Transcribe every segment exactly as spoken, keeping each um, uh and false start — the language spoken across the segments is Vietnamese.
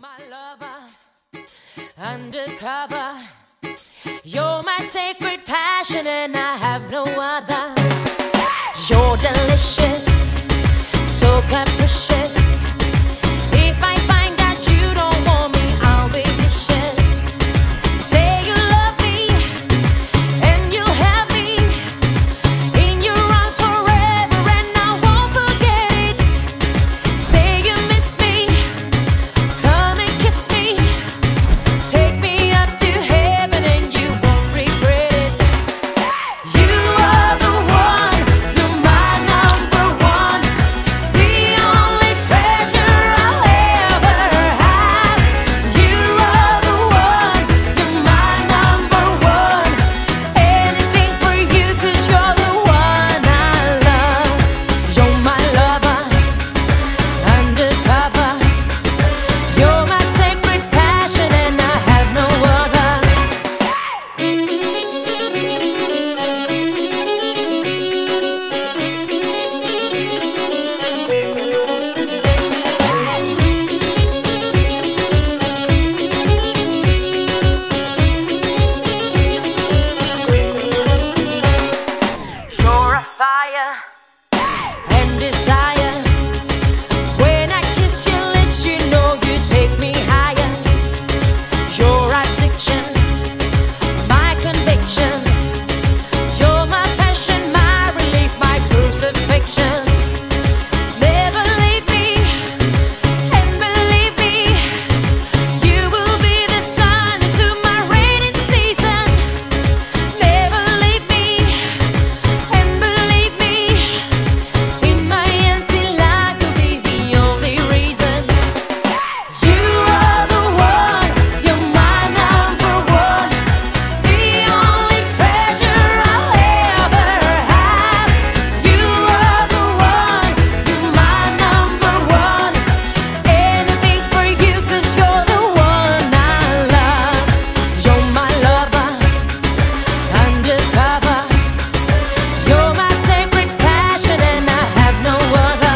my lover, undercover. You're my sacred passion and I have no other. You're delicious, so capricious. If I find that you don't want me, I'll be vicious. Say you love me and you'll have me in your arms forever and I won't forget it. Say you miss me, come and kiss me. Take me up to heaven and you won't regret it. You are the one, you're my number one, the only treasure I'll ever have. You are the one, you're my number one, anything for you 'cause you're the one I love. You're my lover, undercover. You're my sacred passion and I have no other. You're a fire and desire. When I kiss your lips, you know you take me higher. Your addiction, my conviction. You're my passion, my relief, my crucifixion. Never leave me, and believe me, you will be the sun to my rainy season. Never leave me, and believe me, in my empty life you'll be the only reason. You are the one, you're my number one, the only treasure I'll ever have. You are the one, you're my number one, anything for you 'cause you're the one I love. You're my lover, undercover. You're my sacred passion and I have no other.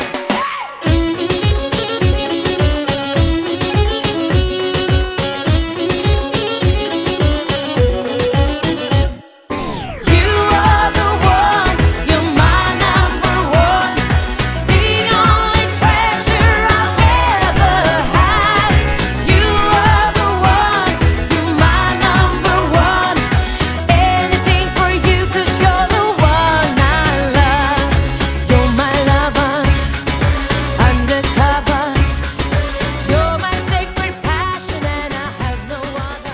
You are the one, you're my number one, the only treasure I'll ever have. You are the one, you're my number one, anything for you 'cause you're the one I love. You're my lover, undercover. You're my sacred passion and I have no other.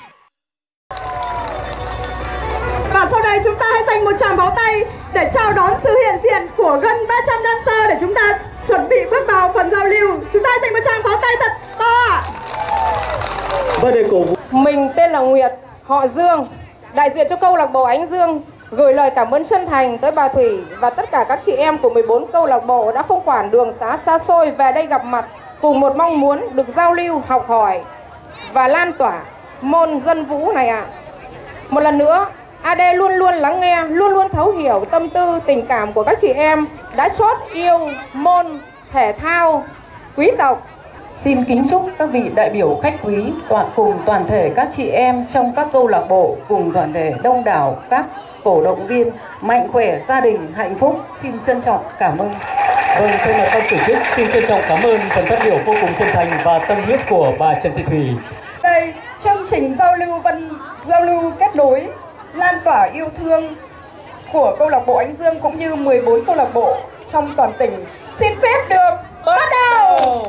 Và sau đây chúng ta hãy dành một tràng pháo tay để chào đón sự hiện diện của gần ba trăm dancer để chúng ta chuẩn bị bước vào phần giao lưu. Chúng ta hãy dành một tràng pháo tay thật to ạ. Và để cổ vũ. Mình tên là Nguyệt, họ Dương, đại diện cho câu lạc bộ Ánh Dương, gửi lời cảm ơn chân thành tới bà Thủy và tất cả các chị em của mười bốn câu lạc bộ đã không quản đường xá xa xôi về đây gặp mặt cùng một mong muốn được giao lưu, học hỏi và lan tỏa môn dân vũ này ạ. Một lần nữa, a đê luôn luôn lắng nghe, luôn luôn thấu hiểu tâm tư, tình cảm của các chị em đã chót yêu môn thể thao quý tộc. Xin kính chúc các vị đại biểu khách quý toàn cùng toàn thể các chị em trong các câu lạc bộ cùng toàn thể đông đảo các cổ động viên mạnh khỏe, gia đình hạnh phúc. Xin trân trọng cảm ơn. Vâng, thay mặt ban tổ chức xin trân trọng cảm ơn phần phát biểu vô cùng chân thành và tâm huyết của bà Trần Thị Thủy. Đây, chương trình giao lưu văn giao lưu kết nối, lan tỏa yêu thương của câu lạc bộ Ánh Dương cũng như mười bốn câu lạc bộ trong toàn tỉnh xin phép được bắt đầu.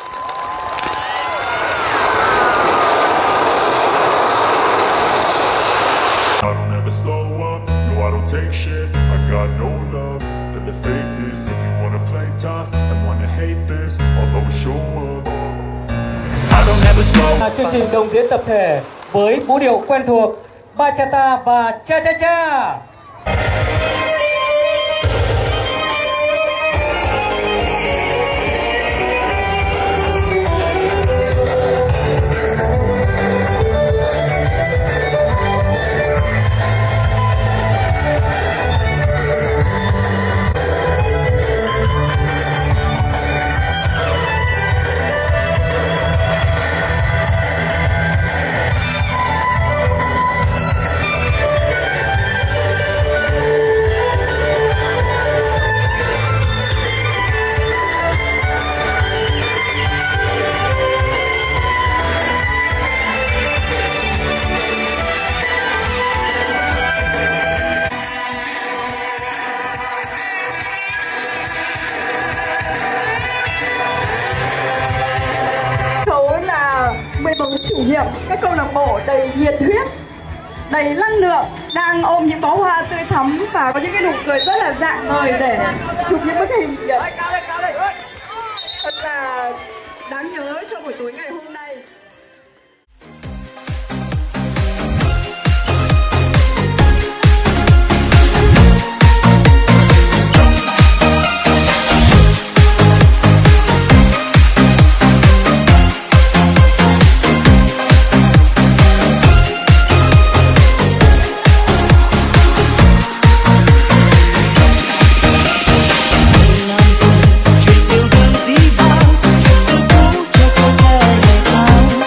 I don't ever slow up, no I don't take shit. I got no love for the fakeness. If you wanna play tough and wanna hate this, I'll always show up. I don't ever slow Là chương trình đồng diễn tập thể với vũ điệu quen thuộc Bachata và Cha Cha Cha. chủ nhiệm các câu lạc bộ đầy nhiệt huyết, đầy năng lượng, đang ôm những bó hoa tươi thắm và có những cái nụ cười rất là rạng ngời để chụp những bức hình thật là đáng nhớ cho buổi tối ngày hôm nay. Chuyện yêu đương dĩ vãng, chuyện xưa cũ cho câu ca ngày tháng.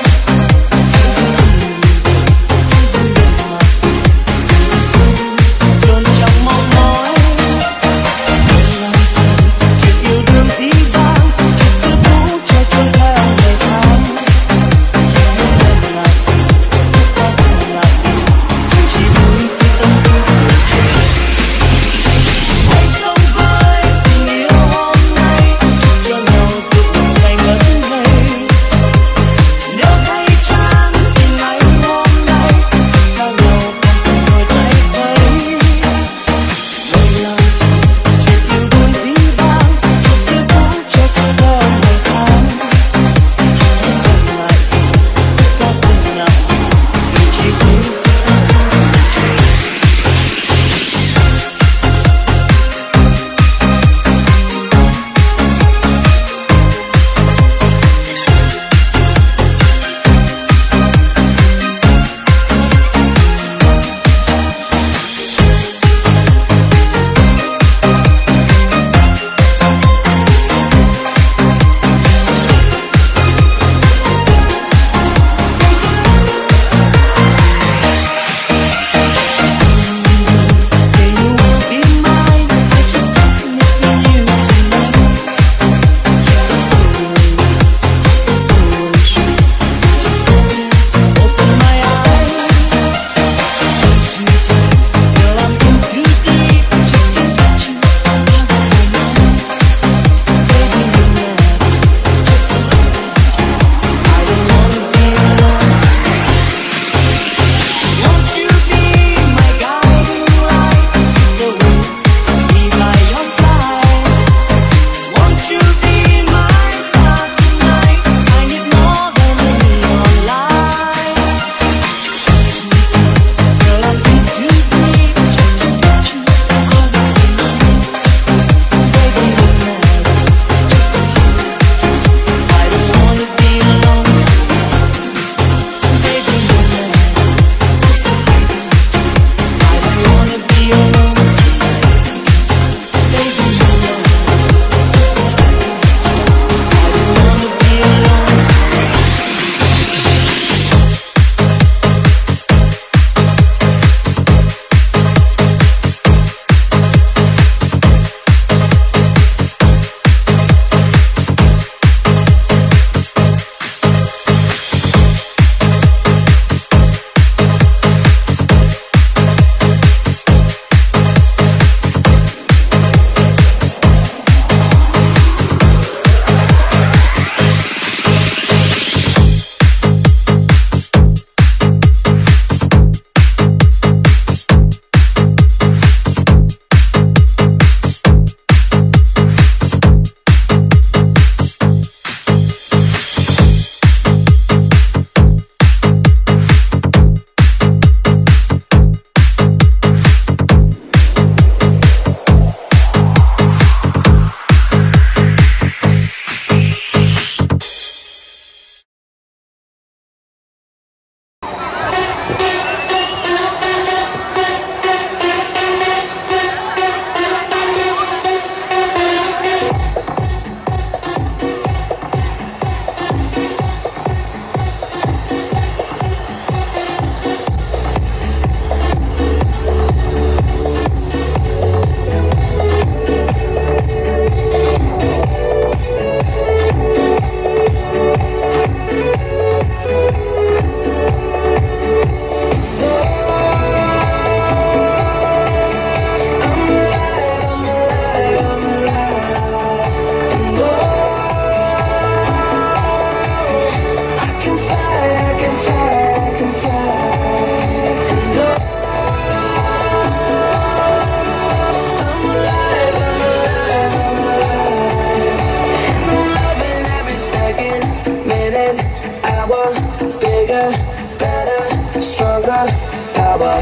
power, bigger, better, stronger, power.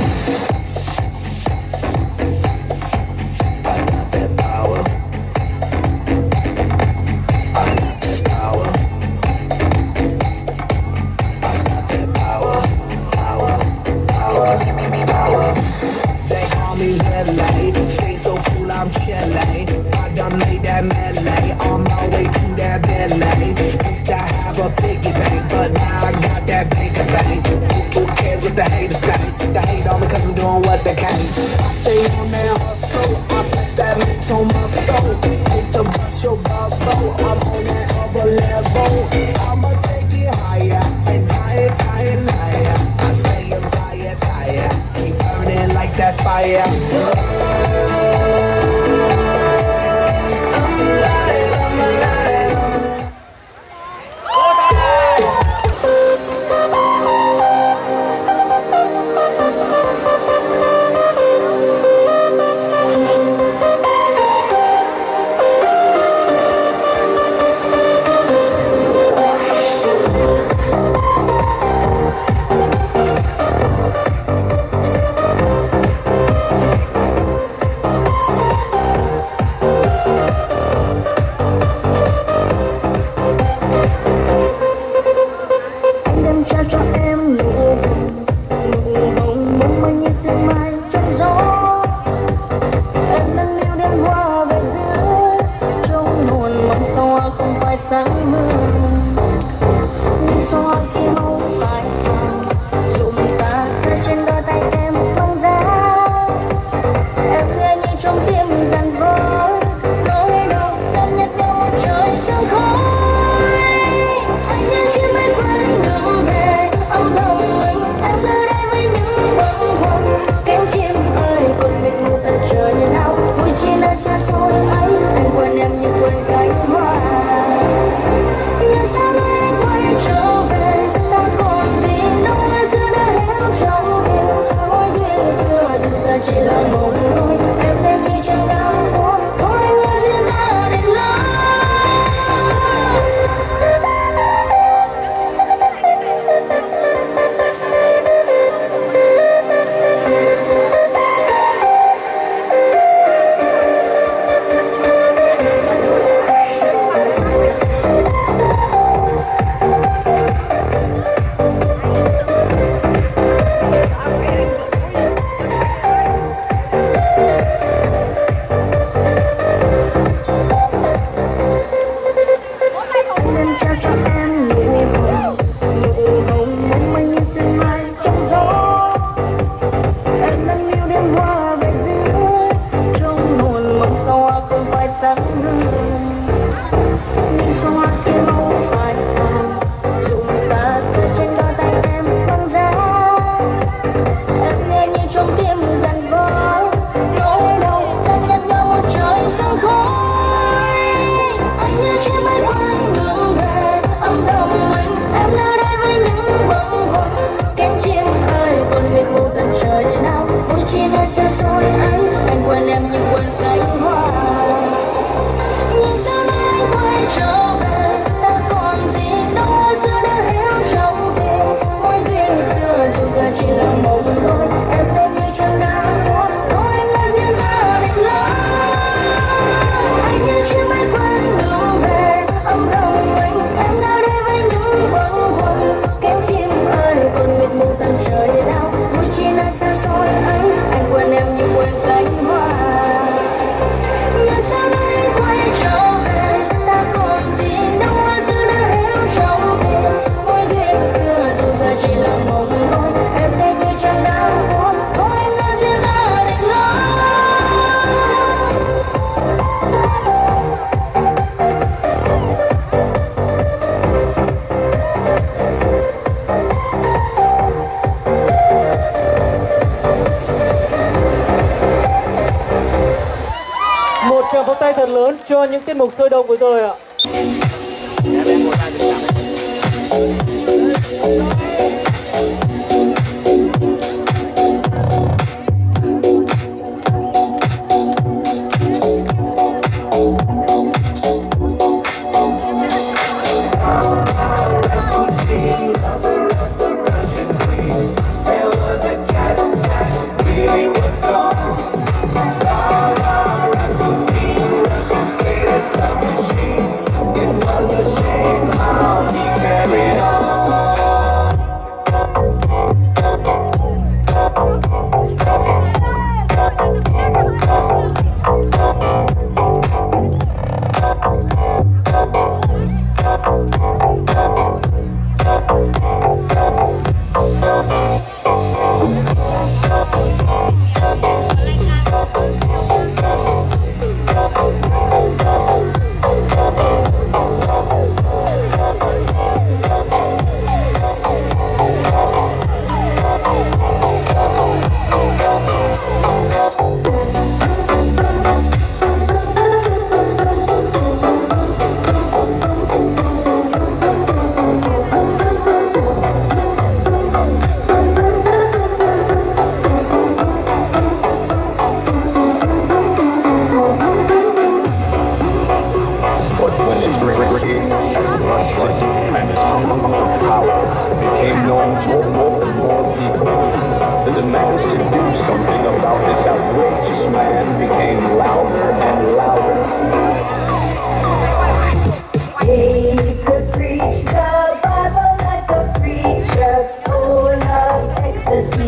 I got that power. I got that power. I got that power, power, power, power. They call me Red Light, stay so cool, I'm chillin'. I done made that melee, on my way to that Bentley. Used to have a piggy bank, but now I got that bigger bank. Who cares what the haters think? They hate on me cause I'm doing what they can. I stay on that hustle, I flex that mix on my soul. Hate to bust your bubble, I'm on that other level. I'ma take it higher, and higher, higher, and higher. I stay on fire, fire, keep burning like that fire. tay thật lớn cho những tiết mục sôi động vừa rồi ạ.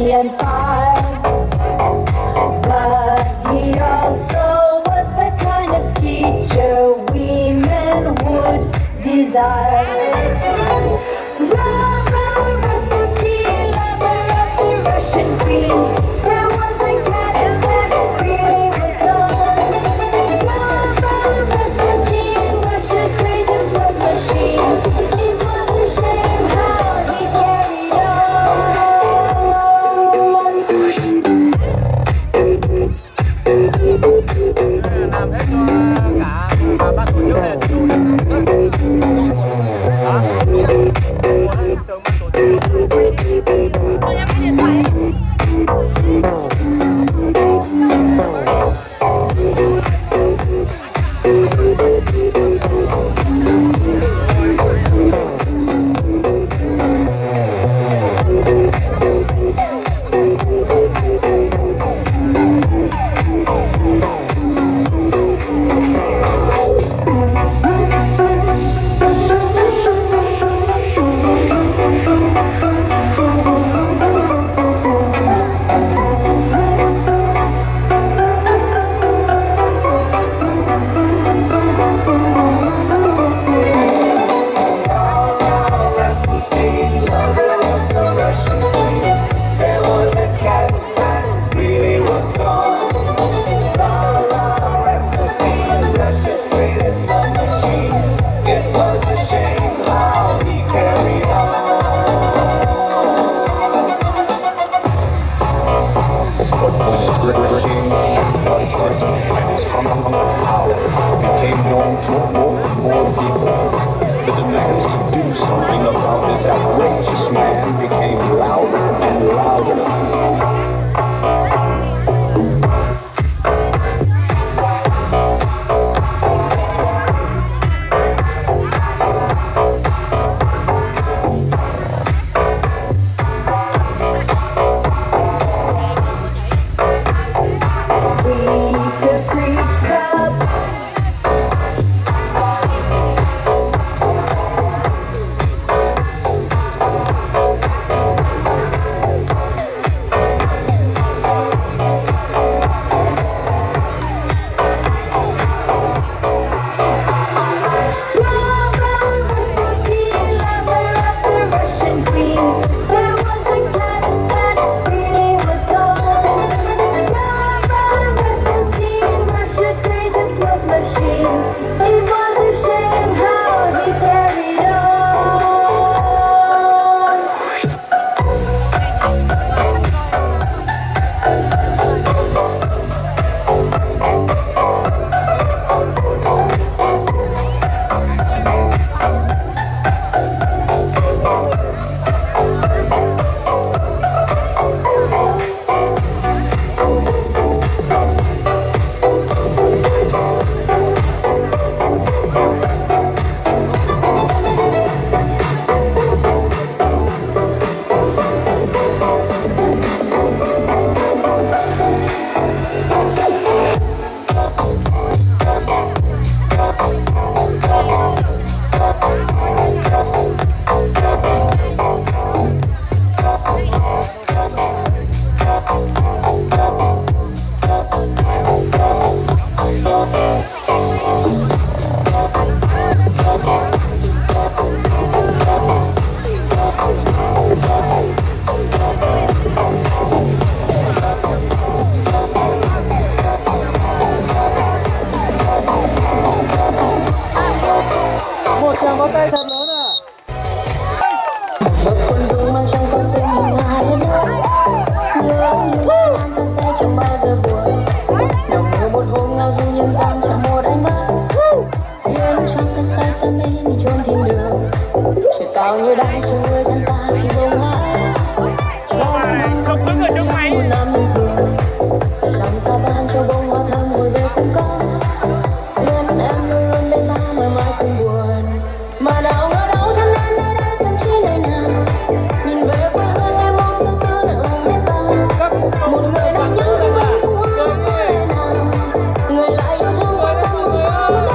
and fine, but he also was the kind of teacher women would desire.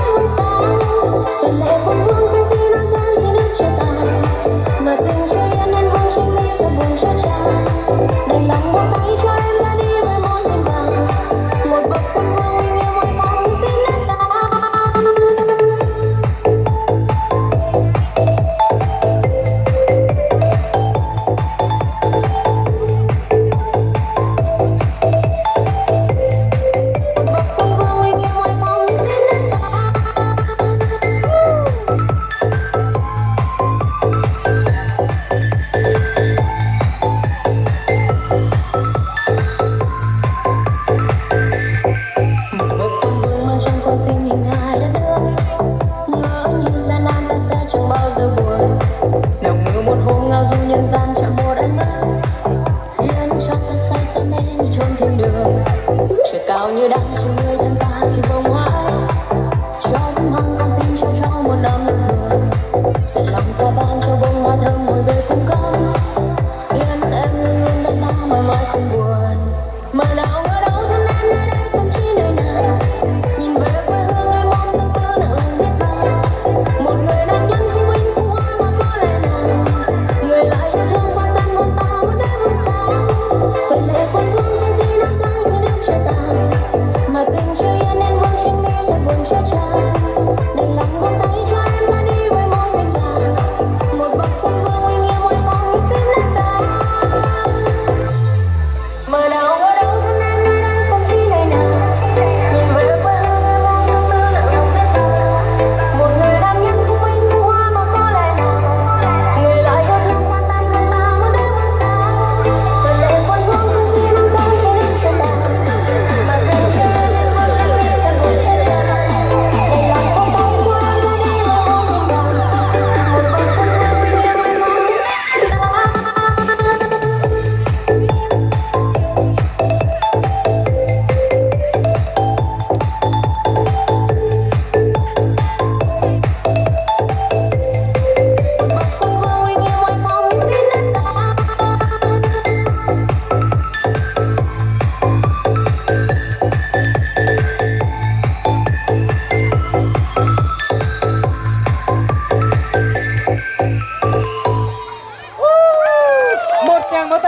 Xuân lệ buồn vương không khi nói ra khi nước chưa tàn, mà tình cho yên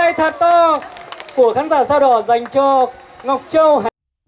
tay thật to của khán giả sao đỏ dành cho Ngọc Châu.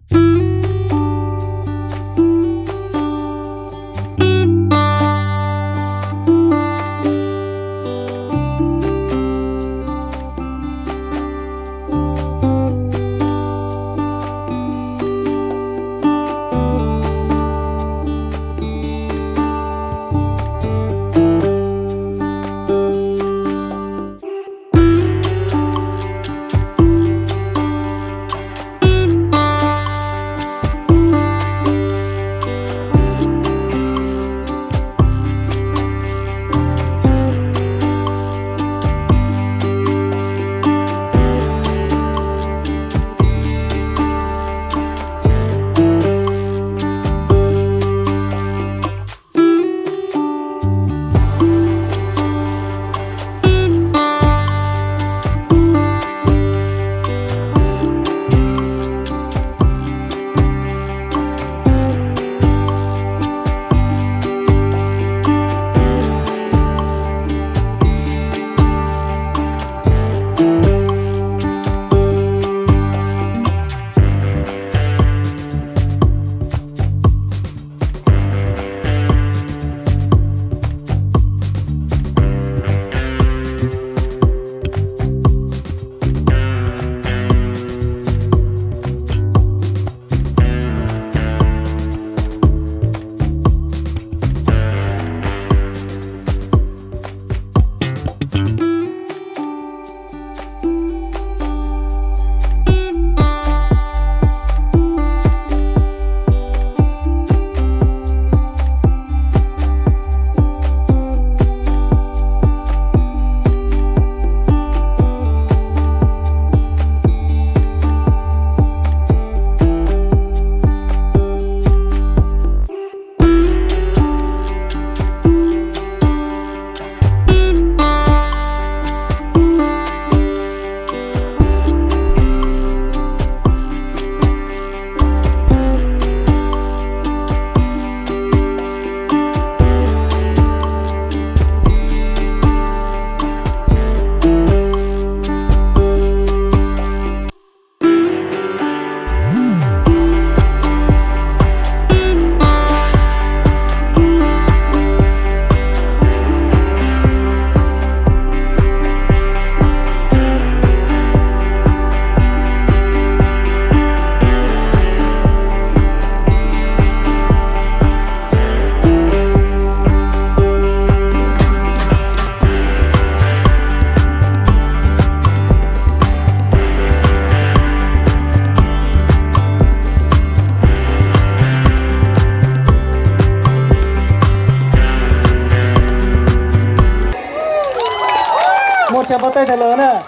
Chào bắt tay thật lớn ạ.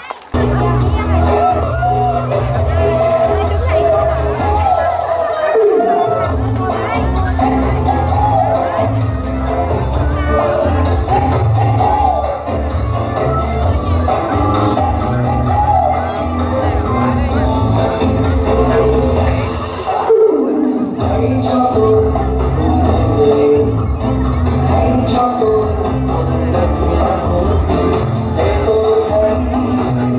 Hãy subscribe cho kênh Ghiền Mì Gõ để không bỏ lỡ những video hấp dẫn.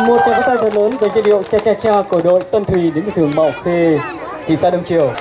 Một tràng pháo tay thật lớn dành cho điệu cha cha cha của đội Tân Thùy đến từ phường Mạo Khê, thị xã Đông Triều.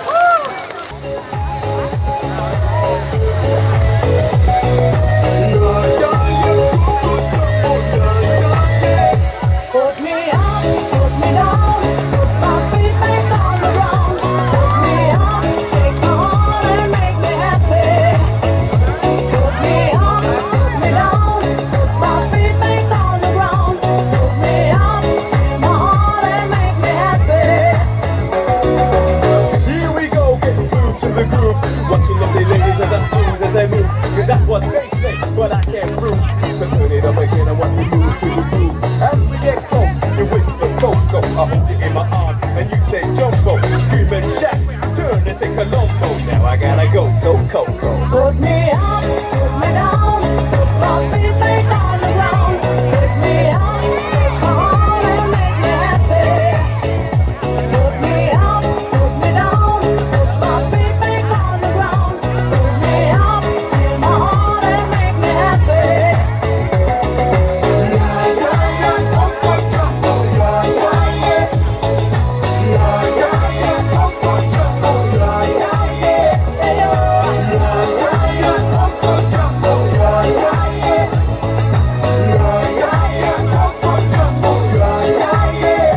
What they say, but I can't prove. So turn it up again, I want to move to the groove. As we get close, you whisper Coco. I hold you in my arms, and you say Jumbo. Scream and shout, turn and say Colombo. Now I gotta go, so Coco. Put me up, put me down, put my feet back on the ground. Put me up, take my heart and make me happy. Put me up, put me down, put my feet back on the ground. Put me up, feel my heart and make me happy. Yeah, yeah, yeah, Coco Jumbo, yeah, yeah, yeah. Yeah, yeah, yeah, Coco Jumbo, yeah, yeah, yeah. Yeah, yeah, yeah, Coco Jumbo, yeah, yeah, yeah. Yeah, yeah, yeah, Coco Jumbo, yeah, yeah, yeah.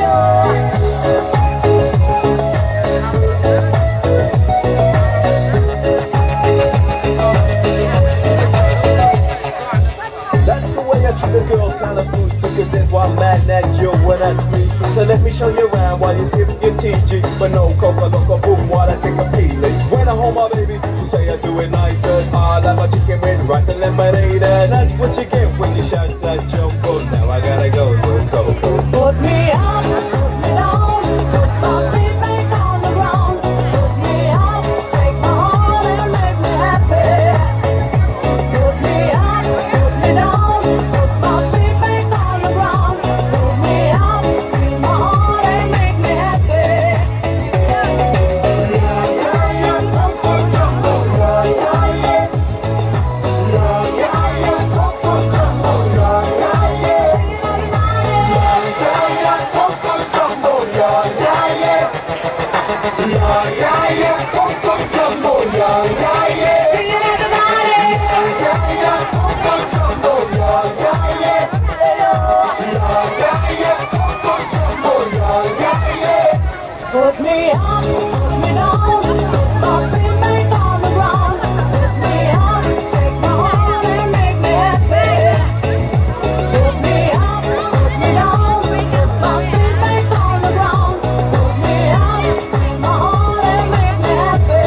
That's the way I treat a girl, kinda smooth. Because that's why I'm mad at you when I tweet. So let me show you around while you're sipping your T G. But no Coca Loca boom while I take a peeling. When I hold my baby, she say I do it nicer. I like my chicken with rice and lemonade. And that's what you get when you shout that Jumbo. Now I gotta go, so Coco. Put me up, put me down, put my feet back on the ground. Put me up, take my heart and make me happy. Put me up, put me down, put my feet back on the ground. Put me up, feel my heart and make me happy. Yeah, yeah, yeah, Coco Jumbo, yeah, yeah, yeah. Yeah, yeah, yeah, Coco Jumbo, yeah, yeah, yeah. Yeah, yeah, yeah, Coco Jumbo, yeah, yeah, yeah. Yeah, yeah, yeah, Coco Jumbo, yeah, yeah, yeah. Sing it, everybody. Yeah, yeah, yeah, Coco Jumbo, yeah, yeah, yeah. Yeah, yeah, yeah, Coco Jumbo, yeah, yeah, yeah. Put me up, put me down, put my feet back on the ground. Put me up, take my heart and make me happy. Put me up, put me down, put my feet back on the ground. Put me up, feel my heart and make me happy.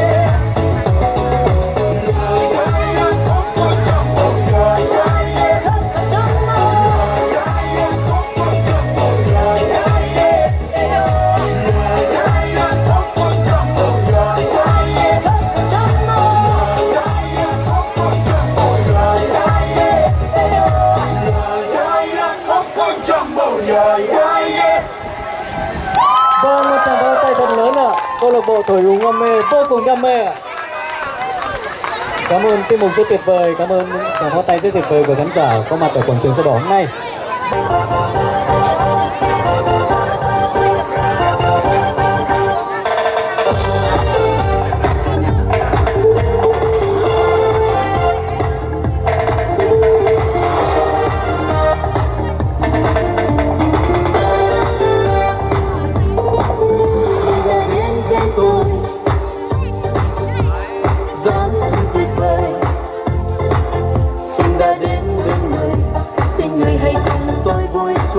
Yeah, yeah, yeah, Coco Jumbo, yeah, yeah, yeah. Coco Jumbo. Yeah, yeah, Coco Jumbo, yeah, yeah, yeah. Yeah, yeah, yeah, Coco Jumbo, yeah, yeah, yeah. Coco Jumbo. Yeah, yeah, Coco Jumbo, yeah, yeah, yeah. Yeah, yeah, yeah, Coco Jumbo, yeah, yeah, yeah. Vâng, một tràng pháo tay thật lớn ạ. Câu lạc bộ thổi úng đam mê vô cùng đam mê ạ. Cảm ơn tiết mục rất tuyệt vời, cảm ơn những tràng pháo tay rất tuyệt vời của khán giả có mặt ở quảng trường Sao Đỏ hôm nay. Giáng sinh tuyệt vời, sinh đã đến bên người, xin người hãy cùng tôi vui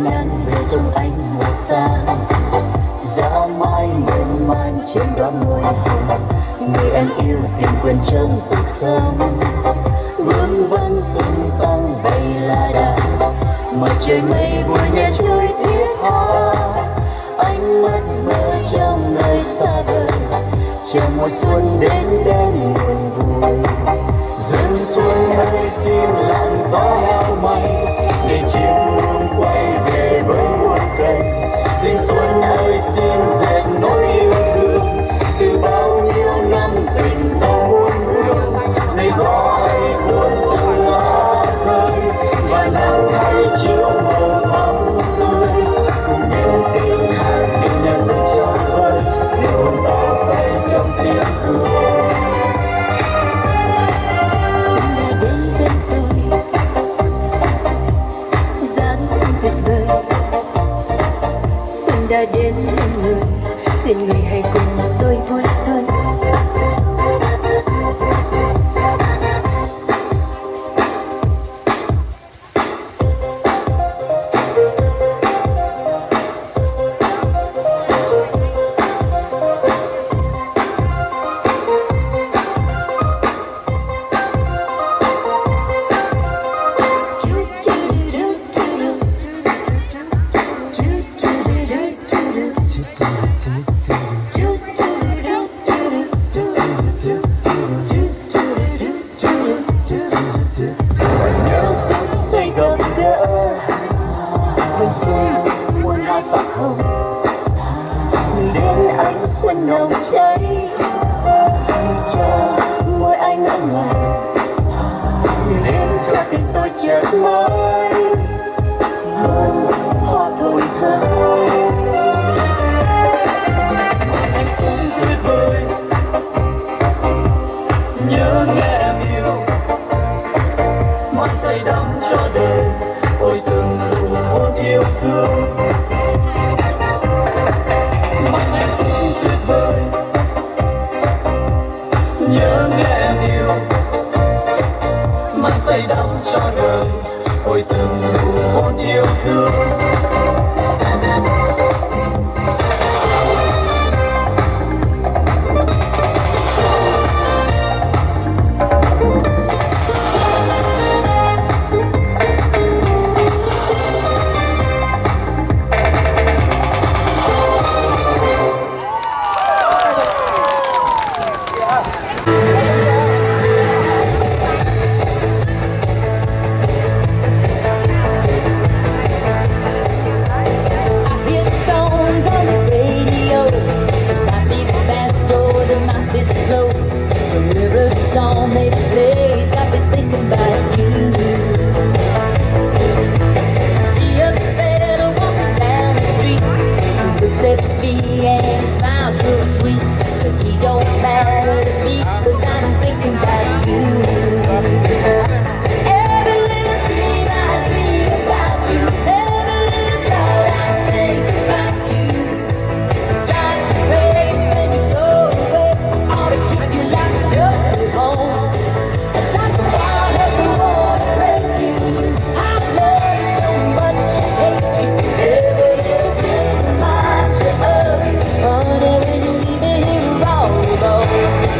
nắng về trong ánh hồ xa, dã mãi mơn man trên đóa môi hồng. Người em yêu tìm quên trong cuộc sống, vương vấn tung tăng bay la đà. Mặt trời mây buổi nhà trôi thiết tha, ánh mắt mơ trong nơi xa vời. Chờ mùa xuân đến đến buồn vui, dân xuân ơi xin lặng gió heo may, để chim muôn quay về với muôn cây. Linh xuân ơi xin dệt nỗi yêu thương, từ bao nhiêu năm tình sâu muôn hương. Này gió hãy cuốn từng lá rơi, và nắng hãy chiếu màu thắm tươi. Cùng niềm tin hát tình nhạc dâng trôi vơi, dịu hồn ta say trong tiếng cười. Xuân đã đến bên tôi, dáng xuân tuyệt vời. Xuân đã đến bên người, xin người hãy cùng tôi vui xuân. Oh,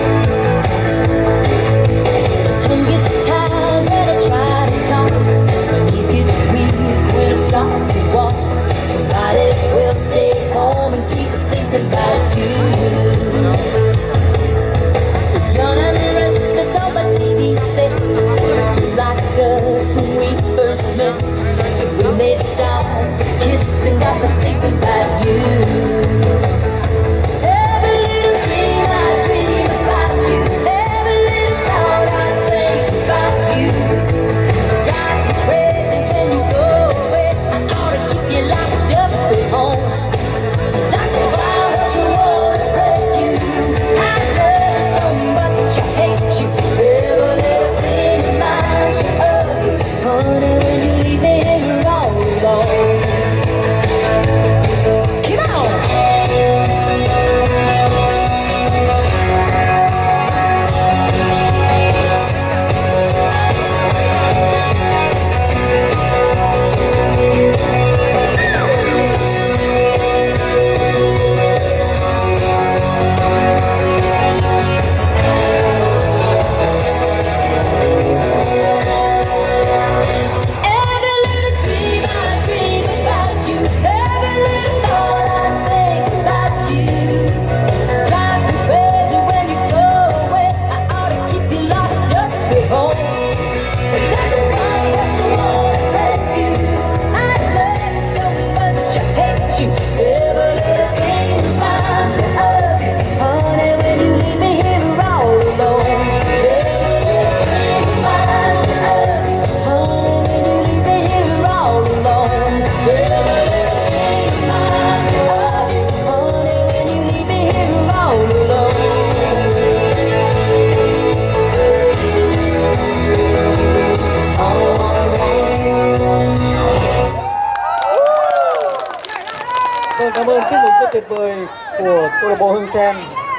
câu lạc bộ Hương Sen.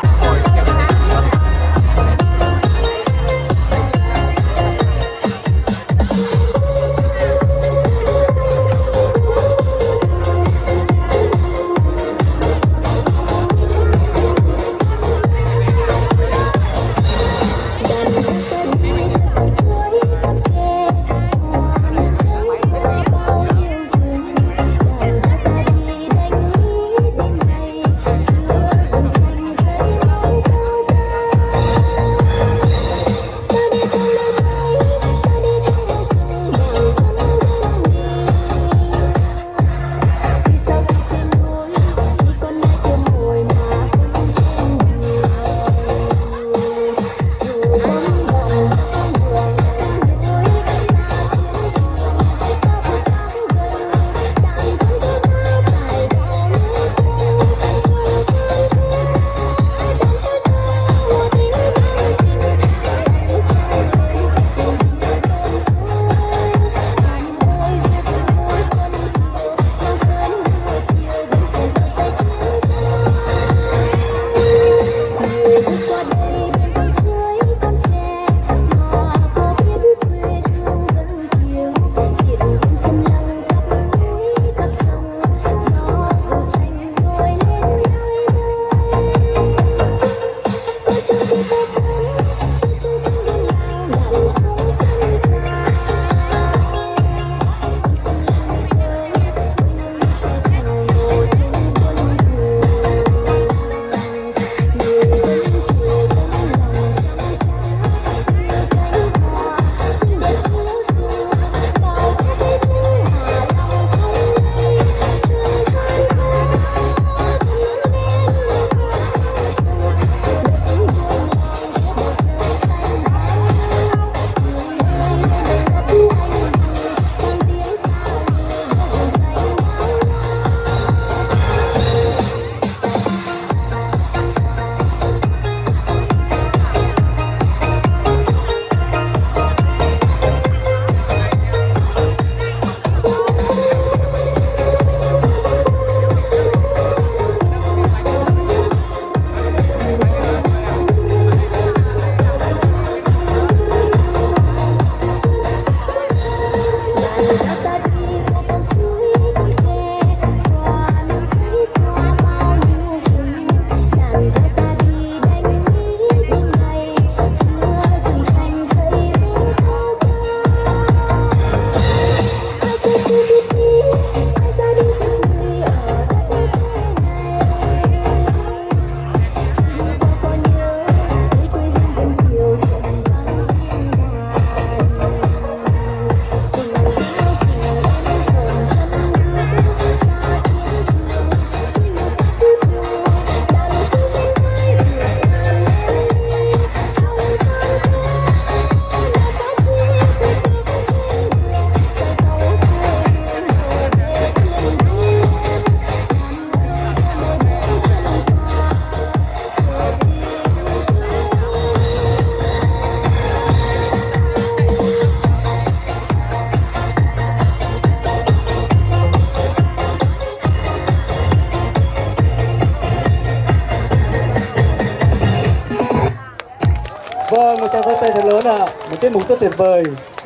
Vâng, một tràng pháo tay thật lớn ạ, à. Một tiết mục rất tuyệt vời.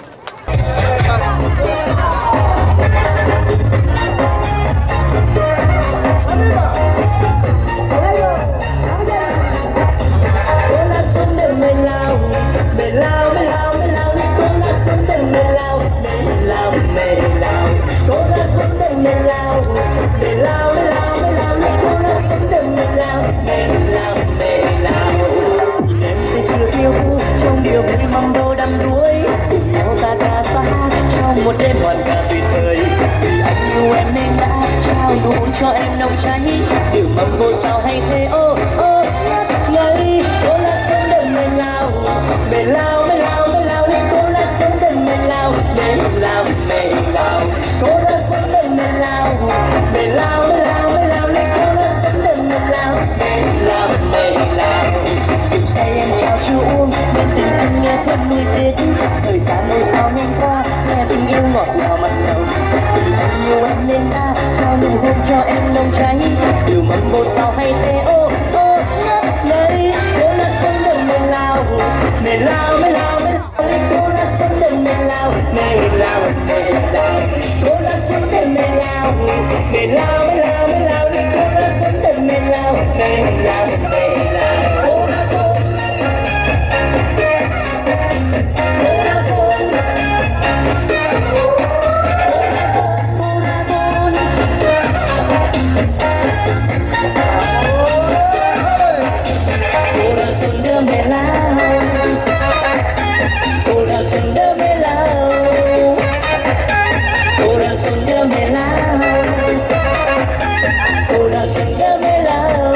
Trong điều vui mong đâu đắm đuối, nhau ta đã phá trong một đêm hoàn cả tuyệt vời. Vì anh yêu em nên đã trao nụ hôn cho em nồng cháy, điều mong vô sao hay thế ô ô ngất ngây. Cô là sớm đêm mê lao, mê lao mê lao mê lao lên. Cô là sớm đêm mê lao, mê lao mê lao. Cô là sớm đêm mê lao, mê lao mê lao mê lao lên. Cô là sớm đêm mê lao, mê lao mê lao. Rượu say em trao chưa uống, nên tình anh nghe thêm nuôi tiết. Thời gian đâu sao nhanh qua, nghe tình yêu ngọt ngào mặn nồng. Vì anh yêu em nên đã trao nụ hôn cho em nồng cháy, điều mong một sao hay thế ô. mê lao mê lao mê lao đi cô là xuân đêm mê lao mê lao mê lao cô là xuân đêm mê lao mê lao mê lao mê lao đi cô là xuân đêm mê lao mê lao mê lao cô là xuân cô là xuân đưa mê lao cô là xuân đưa mê lao cô là xuân đưa mê lao cô là xuân đưa mê lao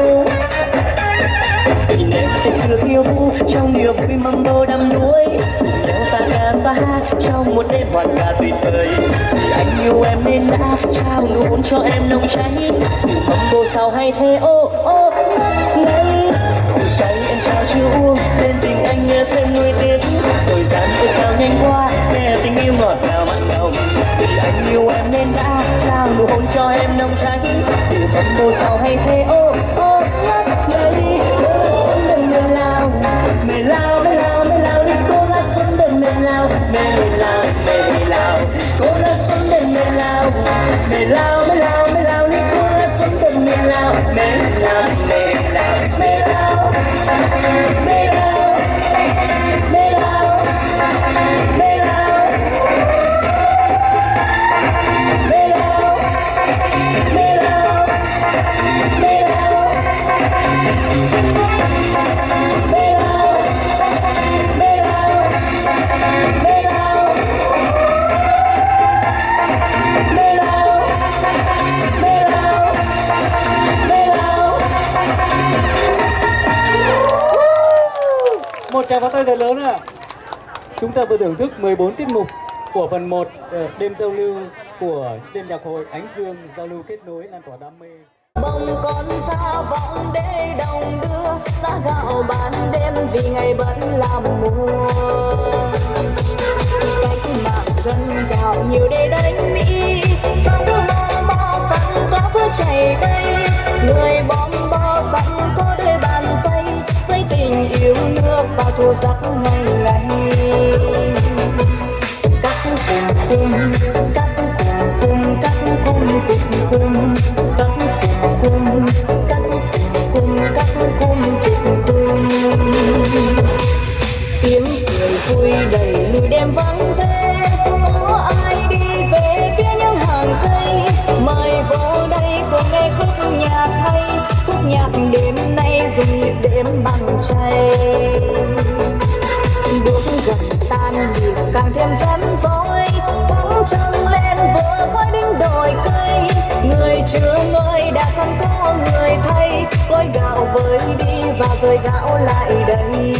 nhìn em say sưa khiêu vũ trong niềm vui mâm tô đắm đuối nhau ta ca ta hát trong một đêm hoàn ca tuyệt vời vì anh yêu em nên đã trao nụ hôn cho em nồng cháy mâm tô sao hay thế ô ô ngây say em trao chiều uống bên tình anh nghe thêm nuối tiếc thời gian cứ sao nhanh qua nghe tình yêu ngọt ngào mặn nồng vì anh yêu em nên đã trao nụ hôn cho em nồng cháy mâm tô sao hay thế ô ô ngây xuân đêm mê lao mê lao mê lao mê lao đi cô là xuân đêm mê lao mê lao mê lao cô là xuân đêm mê lao mê lao mê lao mê lao đi cô là xuân đêm mê lao mê lao mê lao mê lao mê lao mê lao mê lao mê lao mê lao mê lao Một tràng pháo tay thật lớn ạ. Chúng ta vừa thưởng thức mười bốn tiết mục của phần một đêm giao lưu của đêm nhạc hội Ánh Dương, giao lưu kết nối lan tỏa đam mê. Bông con xa vọng để đồng đưa giá gạo ban đêm vì ngày vẫn làm mùa cách mạng dân gạo nhiều để đánh Mỹ sóng bo bo sẵn có bước chảy đây người bom bo sẵn có đôi bàn tay với tình yêu nước và thua giặc ngày ngày các cùng cùng các cùng cùng các cùng cùng cùng các cùng các cùng các cùng cùng tiếng cười vui đầy lùi đêm vắng thế có ai đi về phía những hàng cây mời vô đây cùng nghe khúc nhạc hay khúc nhạc đêm nay dùng nhịp đêm bằng chay đuốc gần tan nhịp càng thêm rắm rối bóng trăng lên vừa khói đinh đồi cây người chưa ơi đã sẵn có người thay gói gạo với đi và rồi gạo lại đây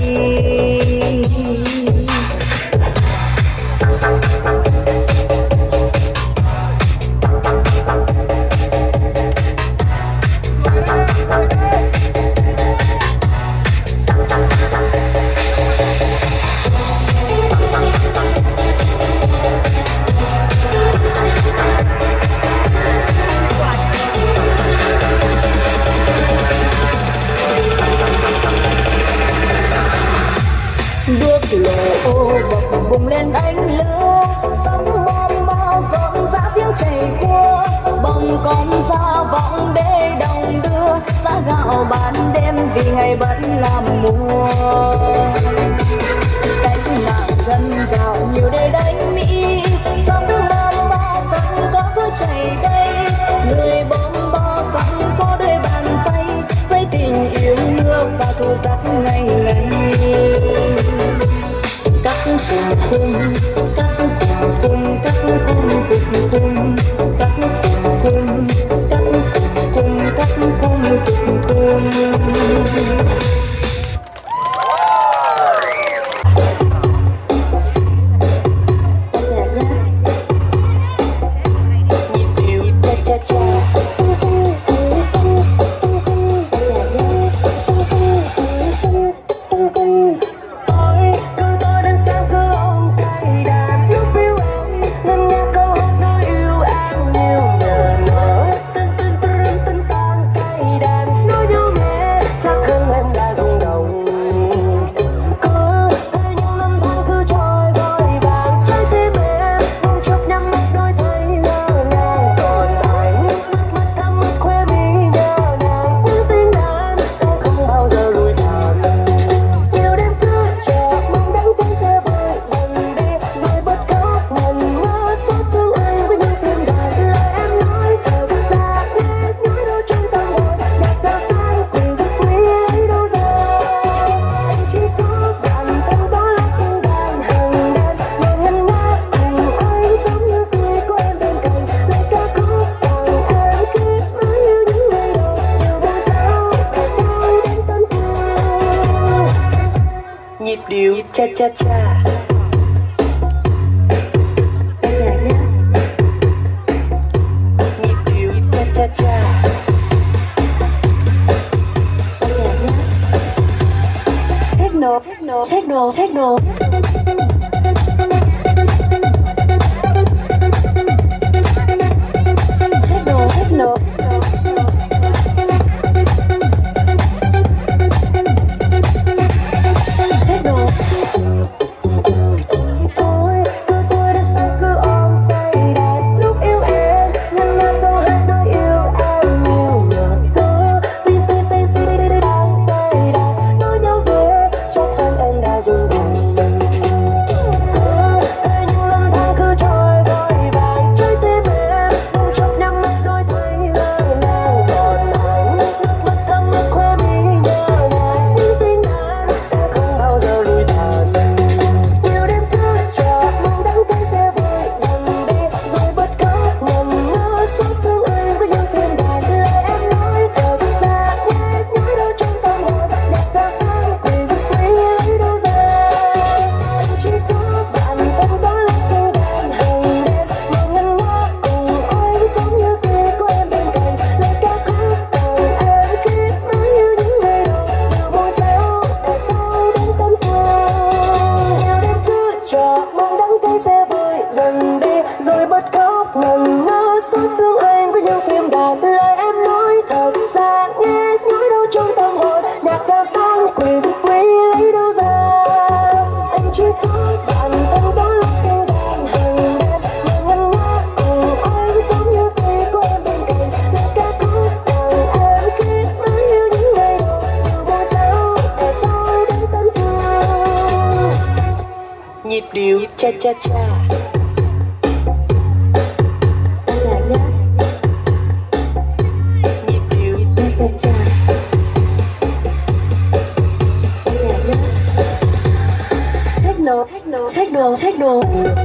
bùng lên ánh lửa sóng bom bao rộn rã tiếng chảy qua bông con ra vọng để đồng đưa giá gạo ban đêm vì ngày vẫn làm mùa cách mạng dân gạo nhiều để đánh Mỹ sóng bom bao sẵn có bước chảy đây người bom bao sẵn có đôi bàn tay với tình yêu nước và thù giặc ngày ngày các cùng cùng các cùng cùng các cùng cùng cùng các cùng cùng các cùng các cùng cùng cùng Ôi, cứ tối đến sáng cứ ôm cây đàn nhịp điệu cha cha cha. Nhịp điệu cha cha cha. Techno, techno, techno, techno. Techno, techno. Nhịp điệu cha cha cha. Nhịp điệu cha cha cha. Techno, techno, techno, techno.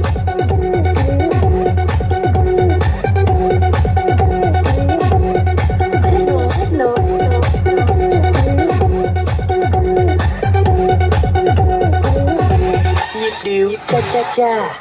Điệu cha cha cha.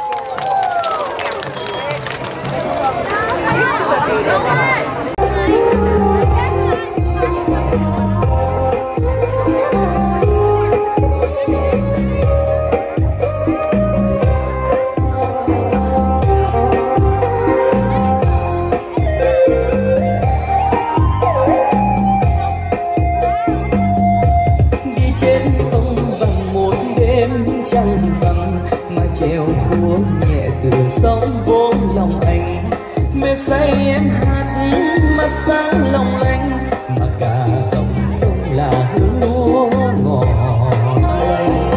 Đi trên sông vằng một đêm trăng rằm, mái chèo buông nhẹ từ sóng vô lòng anh. Mê say em hát mắt sáng long lanh, mà cả dòng sông là hương lúa ngọt lành.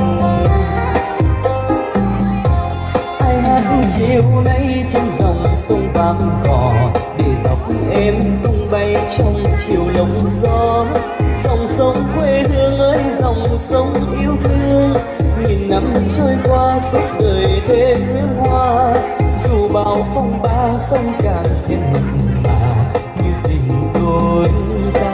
Ai hát chiều nay trên dòng sông vàm cỏ, để tóc em tung bay trong chiều lộng gió. Dòng sông quê hương ơi dòng sông yêu thương, nghìn năm trôi qua suốt đời thêm hương hoa. Dù bao phong ba sông càng thêm mặn mà như tình đôi ta.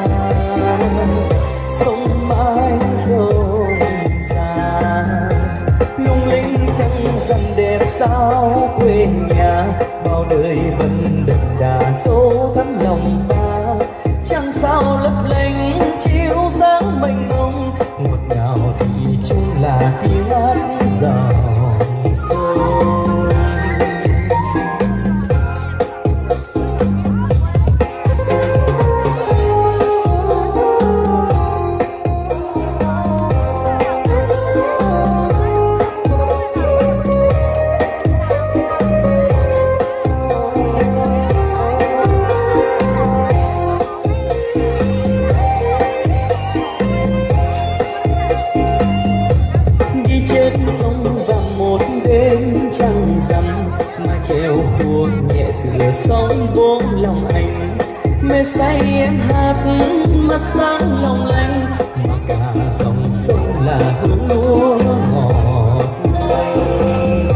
Sông mãi không già, lung linh trăng rằm đẹp sao quê nhà. Bao đời vẫn đậm đà sâu thắm lòng ta. Trăng sao lấp lánh chiếu sáng mênh mông, ngọt ngào thì chung là tiếng hát dòng sông. Trăng rằm mái chèo buông nhẹ cửa sóng vô lòng anh. Mê say em hát mắt sáng long lanh, mà cả dòng sông là hương lúa ngọt lành.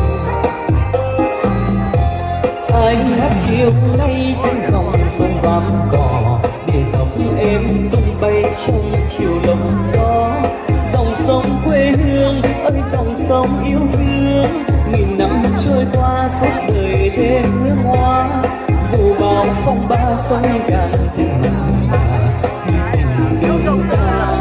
Anh hát chiều nay trên dòng sông vàm cỏ, để tóc em tung bay trong chiều lộng gió. Dòng sông quê hương hương ơi dòng sông yêu thương. Nghìn năm trôi qua suốt đời thêm hương hoa, dù bao phong ba sông cạn thêm nặng mà vì tình yêu ta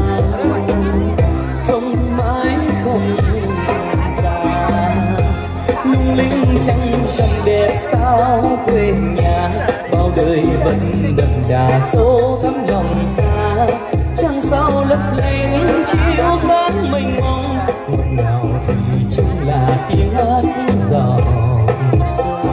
sông mãi không già. Lung linh trăng rằm đẹp sao quê nhà, bao đời vẫn đậm đà sâu thắm lòng ta. Trăng sao lấp lánh chiếu sáng mênh mông, ngọt ngào thì chung là tiếng hát dòng sông.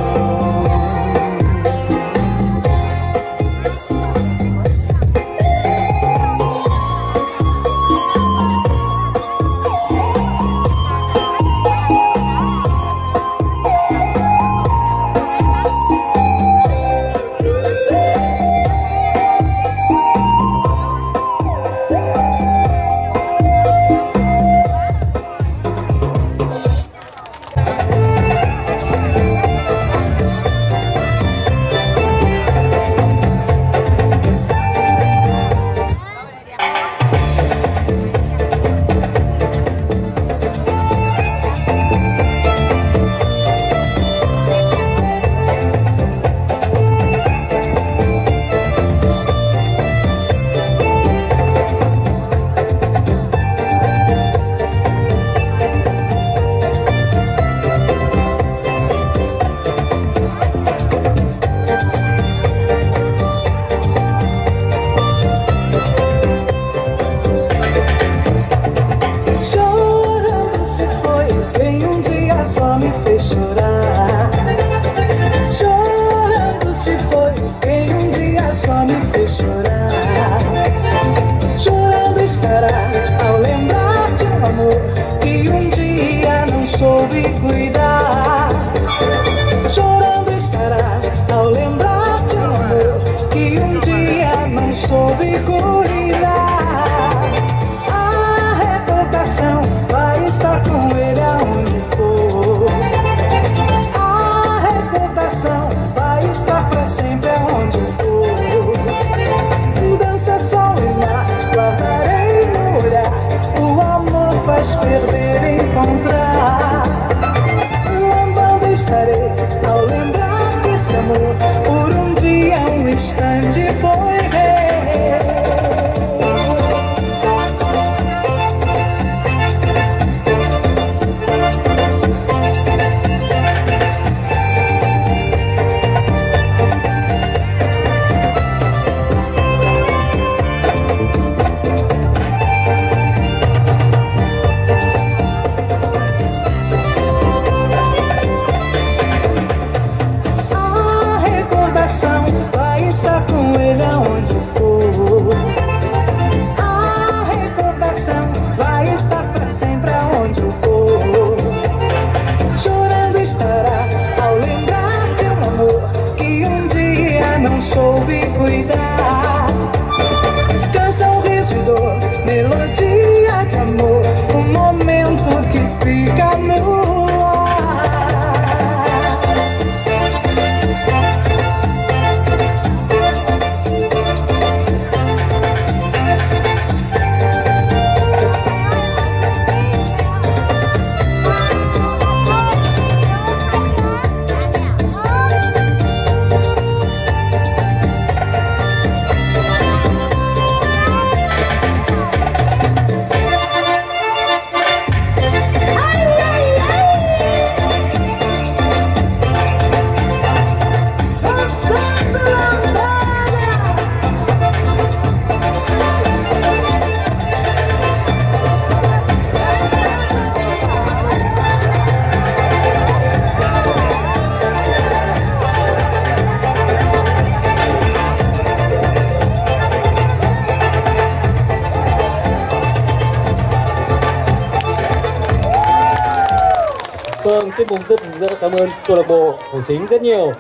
Vâng, Tiết Mục rất rất cảm ơn câu lạc bộ Thổ Chính rất nhiều.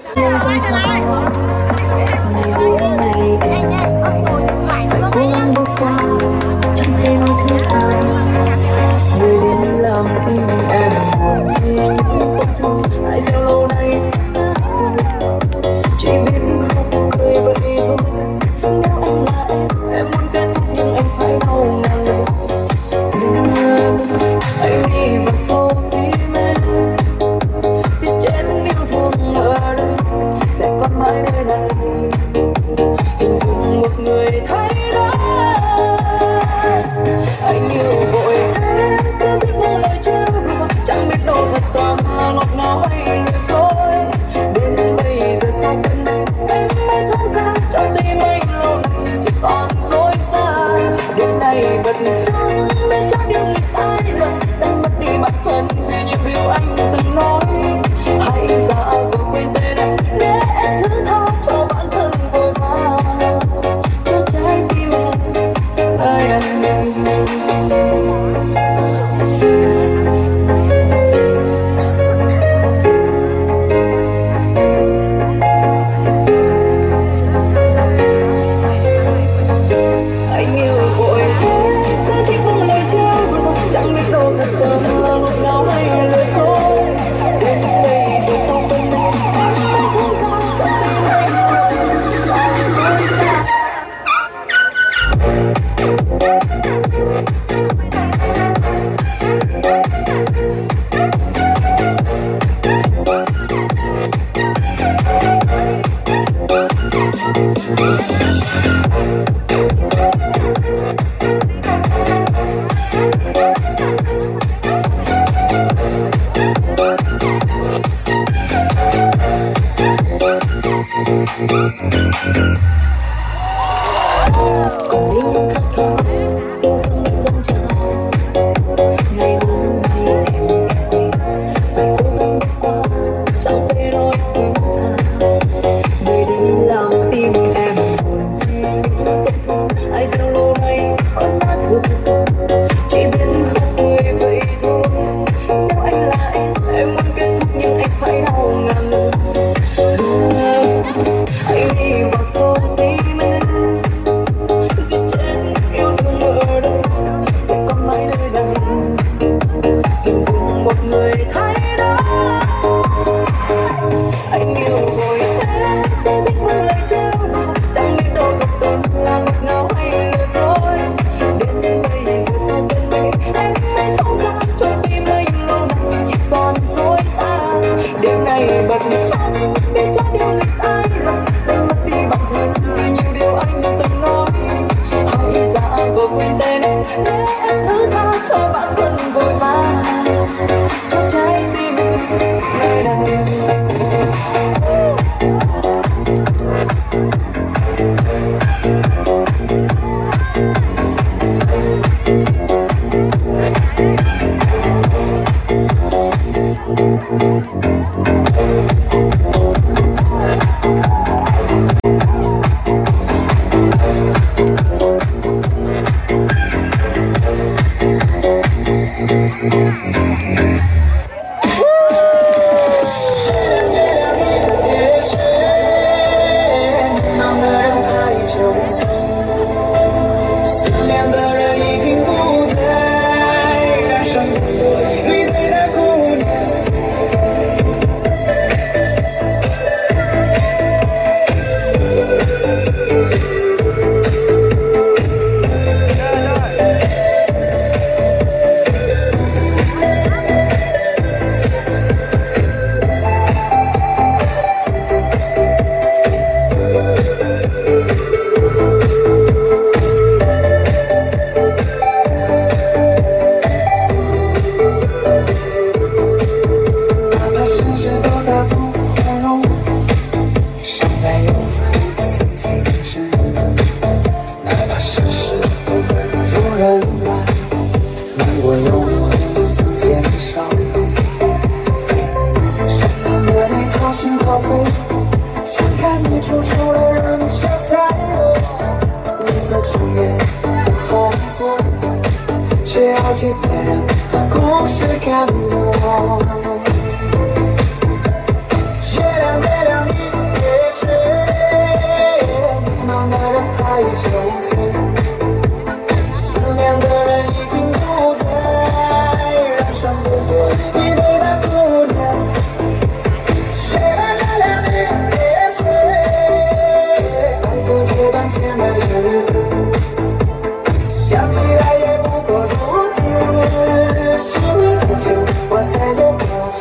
想起来也不过如此，是你的酒，我才有。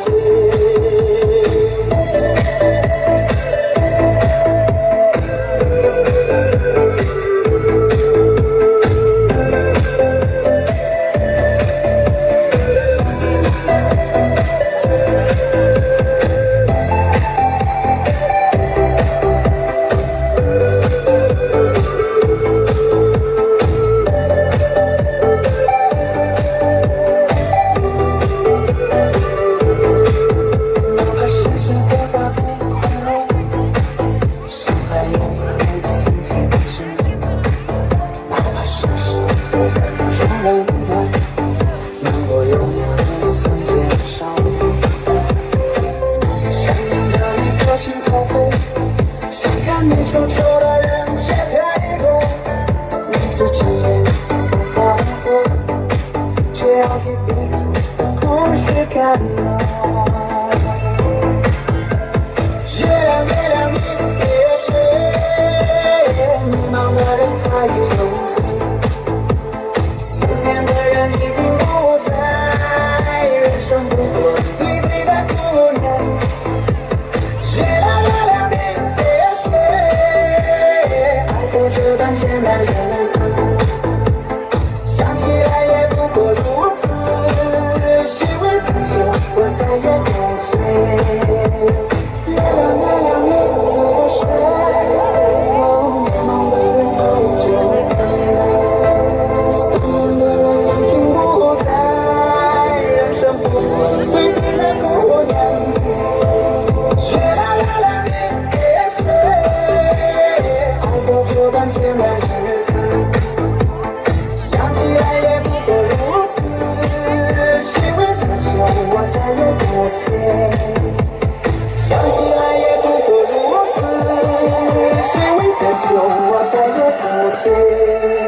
呀月亮月亮你别睡，迷茫的人他已沉醉，思念的人已经不在，人生不过对对的姑娘。月亮月亮你别睡，爱过这段艰难日子，想起来也不过如此，虚伪太久，我再也不追。月亮月亮你别睡，迷茫的人他已酒醉，思念的人已经不在，人生不过对对的姑娘。月亮月亮你别睡，爱过这段艰难日子，想起来也不过如此，虚伪的酒我再也不醉。想起来也不过如此，虚伪的酒我再也不醉。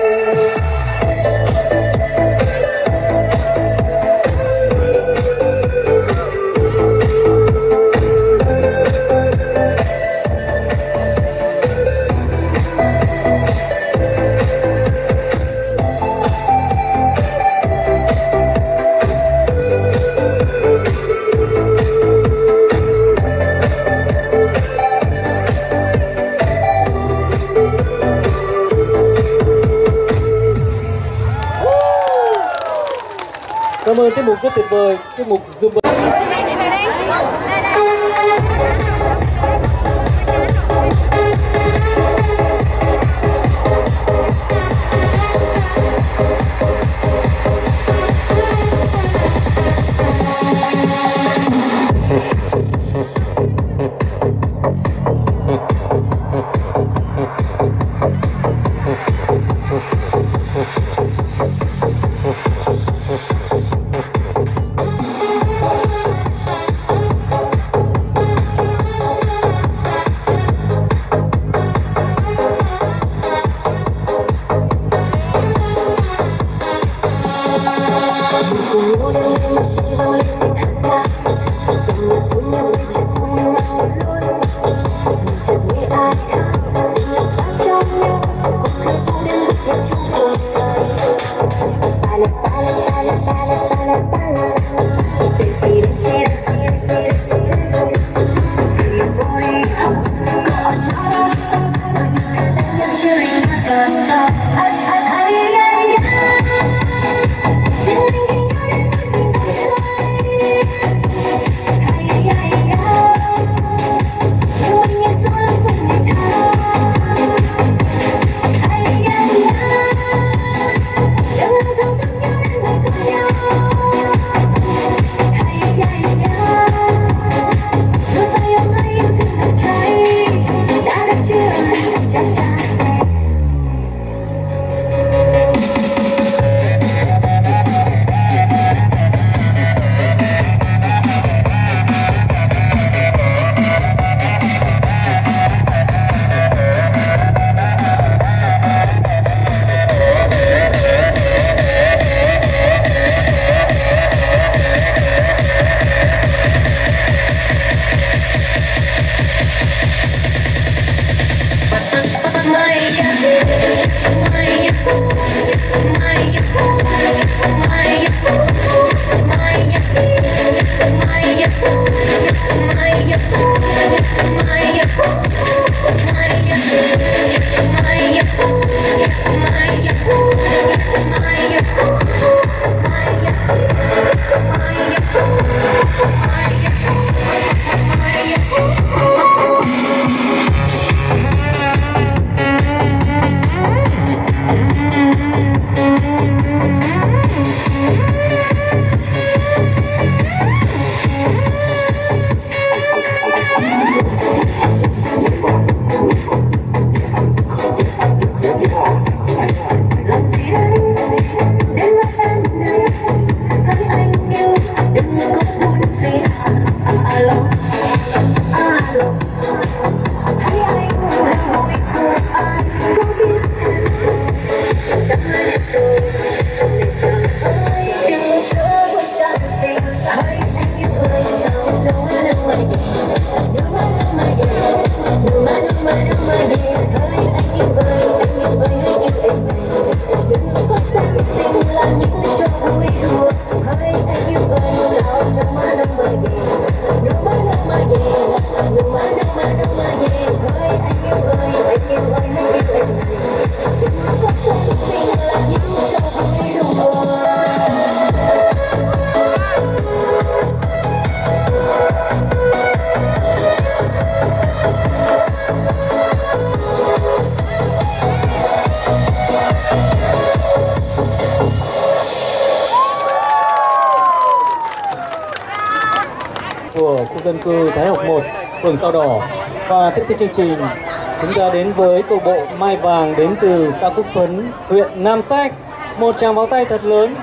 Cảm ơn tiết mục rất tuyệt vời, tiết mục Zumba. của khu dân cư Thái Học một, phường Sao Đỏ. Và tiếp theo chương trình, chúng ta đến với câu bộ Mai Vàng đến từ xã Quốc Tuấn, huyện Nam Sách. Một tràng pháo tay thật lớn.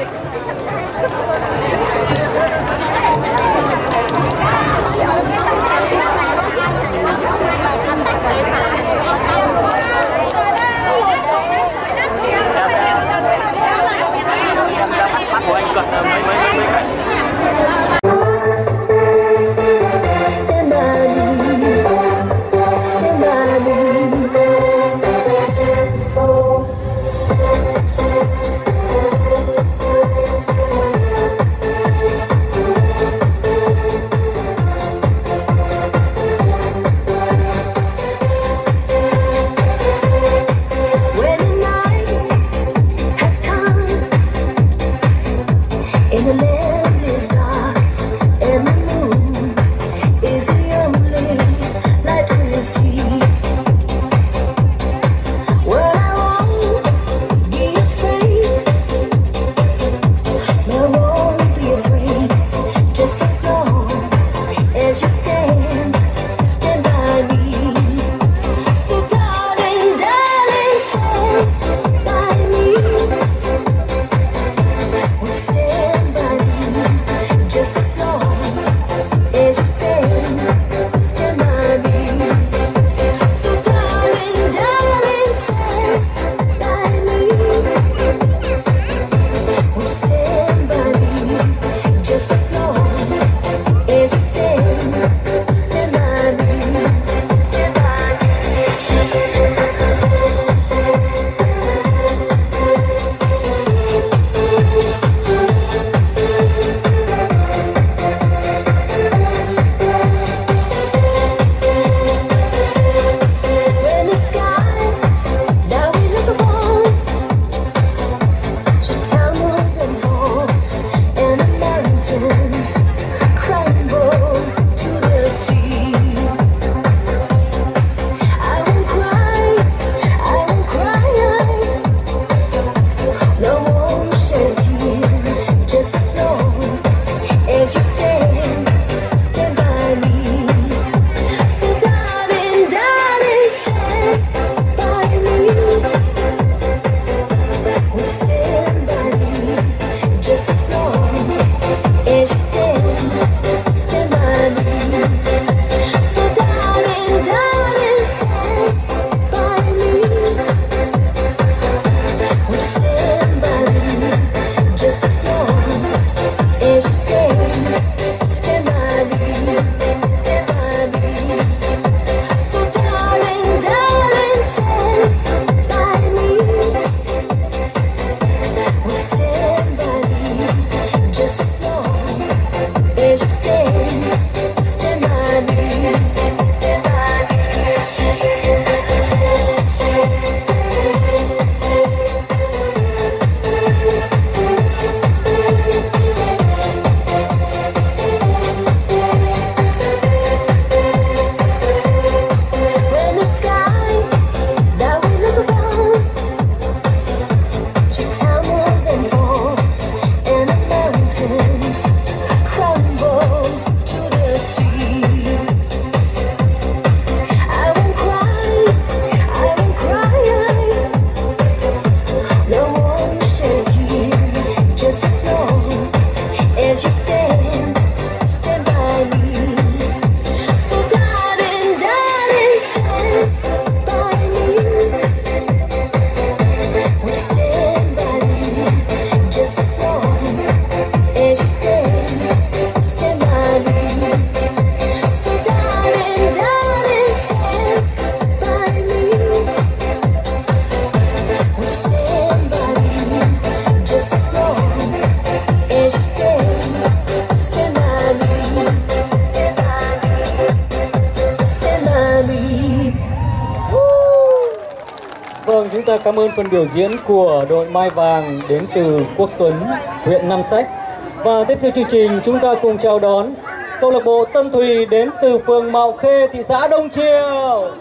Vâng, chúng ta cảm ơn phần biểu diễn của đội Mai Vàng đến từ Quốc Tuấn, huyện Nam Sách. Và tiếp theo chương trình, chúng ta cùng chào đón câu lạc bộ Tân Thùy đến từ phường Mạo Khê, thị xã Đông Triều.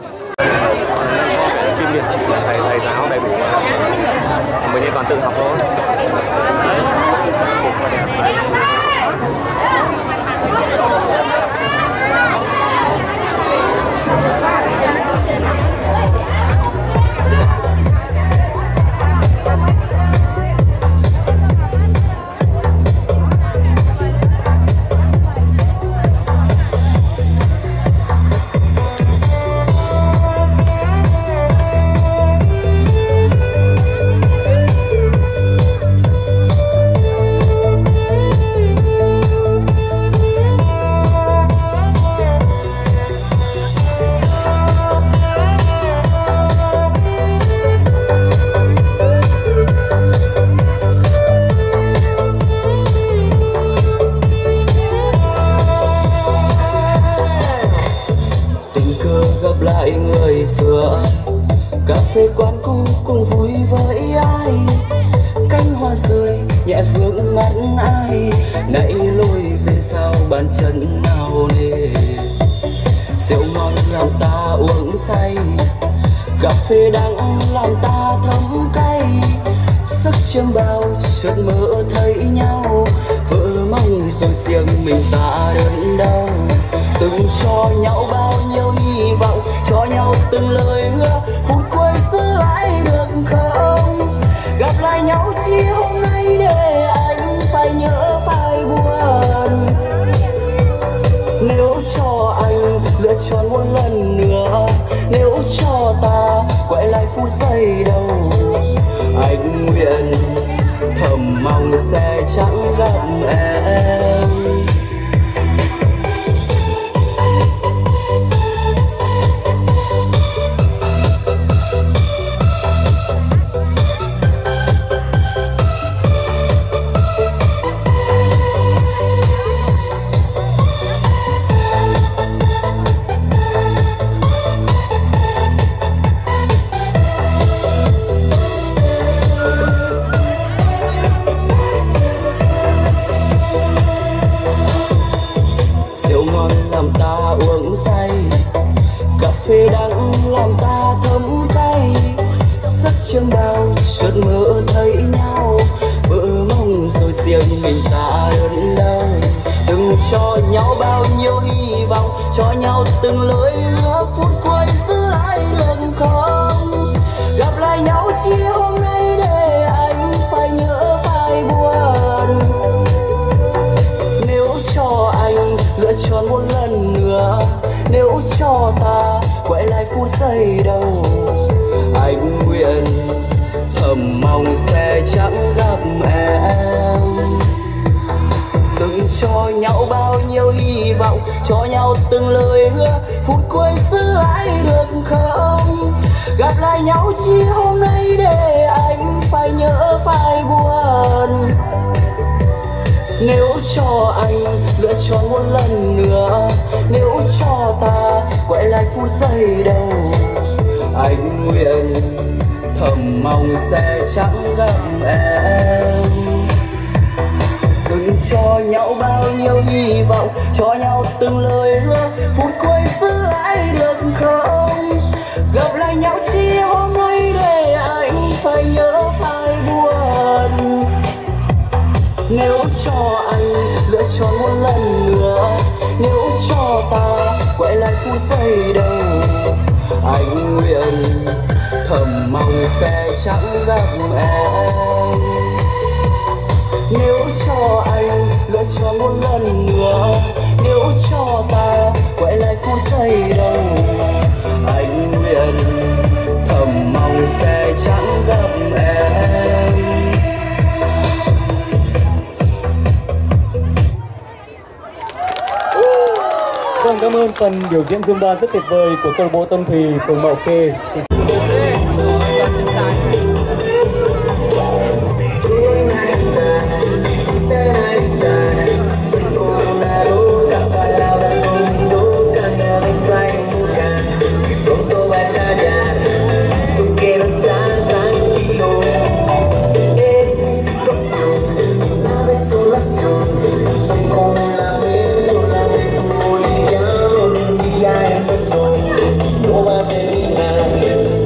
Chuyên nghiệp là thầy thầy giáo đầy đủ mà. Mình chỉ còn tự học thôi. Đấy. xưa, cà phê quán cũ cùng vui với ai, cánh hoa rơi nhẹ vương mắt ai, nãy lối về sau bàn chân nào nề. Rượu ngon làm ta uống say, cà phê đắng làm ta thấm cay, sắc chiêm bao chợt mơ thấy nhau, vỡ mong rồi riêng mình ta đớn đau. Từng cho nhau bao nhiêu hy vọng, cho nhau từng lời hứa, phút cuối giữ lại được không? Gặp lại nhau chỉ hôm nay để anh phải nhớ phải buồn. Nếu cho anh lựa chọn một lần nữa, nếu cho ta quay lại phút giây đầu, anh nguyện thầm mong sẽ chẳng gặp em. Làm ta uống say, cà phê đắng làm ta thấm cay, sắc chiêm bao chợt mơ thấy nhau, vỡ mong rồi riêng mình ta đớn đau. Đừng cho nhau bao nhiêu hy vọng, cho nhau từng lời hứa, phút cuối giữ lại được không? Gặp lại nhau chỉ hôm nay để anh phải nhớ phải buồn. Nếu cho anh lựa chọn một lần nữa, nếu cho ta quay lại phút giây đầu, anh nguyện thầm mong sẽ chẳng gặp em. Từng cho nhau bao nhiêu hy vọng, cho nhau từng lời hứa, phút cuối giữ lại được không? Gặp lại nhau chỉ hôm nay để anh phải nhớ phải buồn. Nếu cho anh lựa chọn một lần nữa, nếu cho ta quay lại phút giây đầu, anh nguyện thầm mong sẽ chẳng gặp em. Đừng cho nhau bao nhiêu hy vọng, cho nhau từng lời hứa, phút cuối giữ lại được không? Gặp lại nhau chỉ hôm nay để anh phải nhớ phải buồn. Nếu cho anh lựa chọn một lần nữa, nếu cho ta quay lại phút giây đầu, anh nguyện thầm mong sẽ chẳng gặp em. Nếu cho anh lựa chọn một lần nữa, nếu cho ta quay lại phút giây đầu, anh nguyện thầm mong sẽ chẳng gặp em. Vâng, cảm ơn phần biểu diễn Zumba rất tuyệt vời của câu lạc bộ Tâm Thùy phường Mạo Khê. No va a terminar.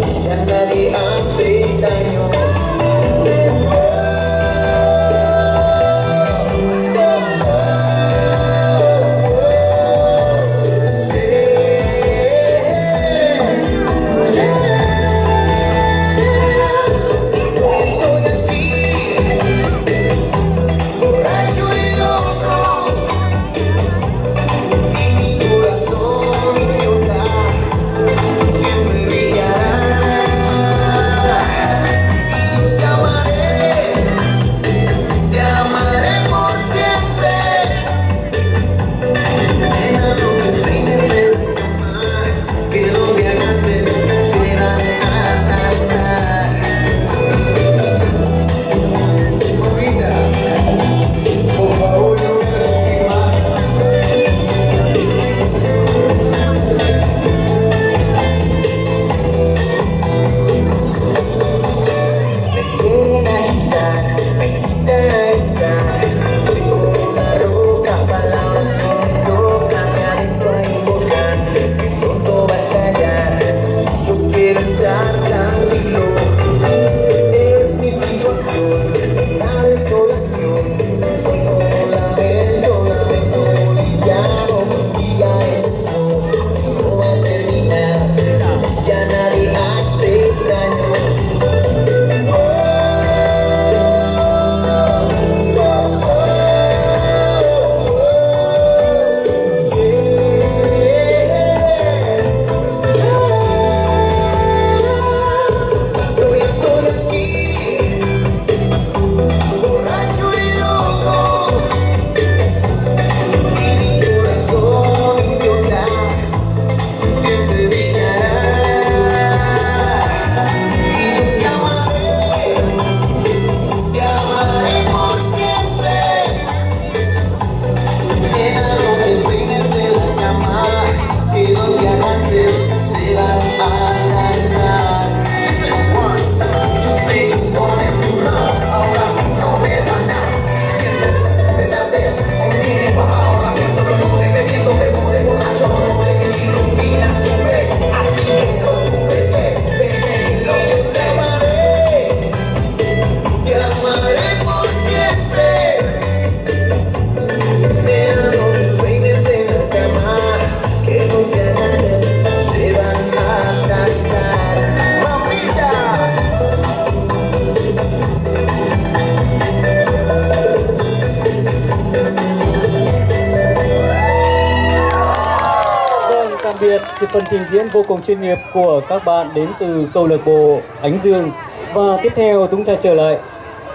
biệt thì phần trình diễn vô cùng chuyên nghiệp của các bạn đến từ câu lạc bộ Ánh Dương. Và tiếp theo chúng ta trở lại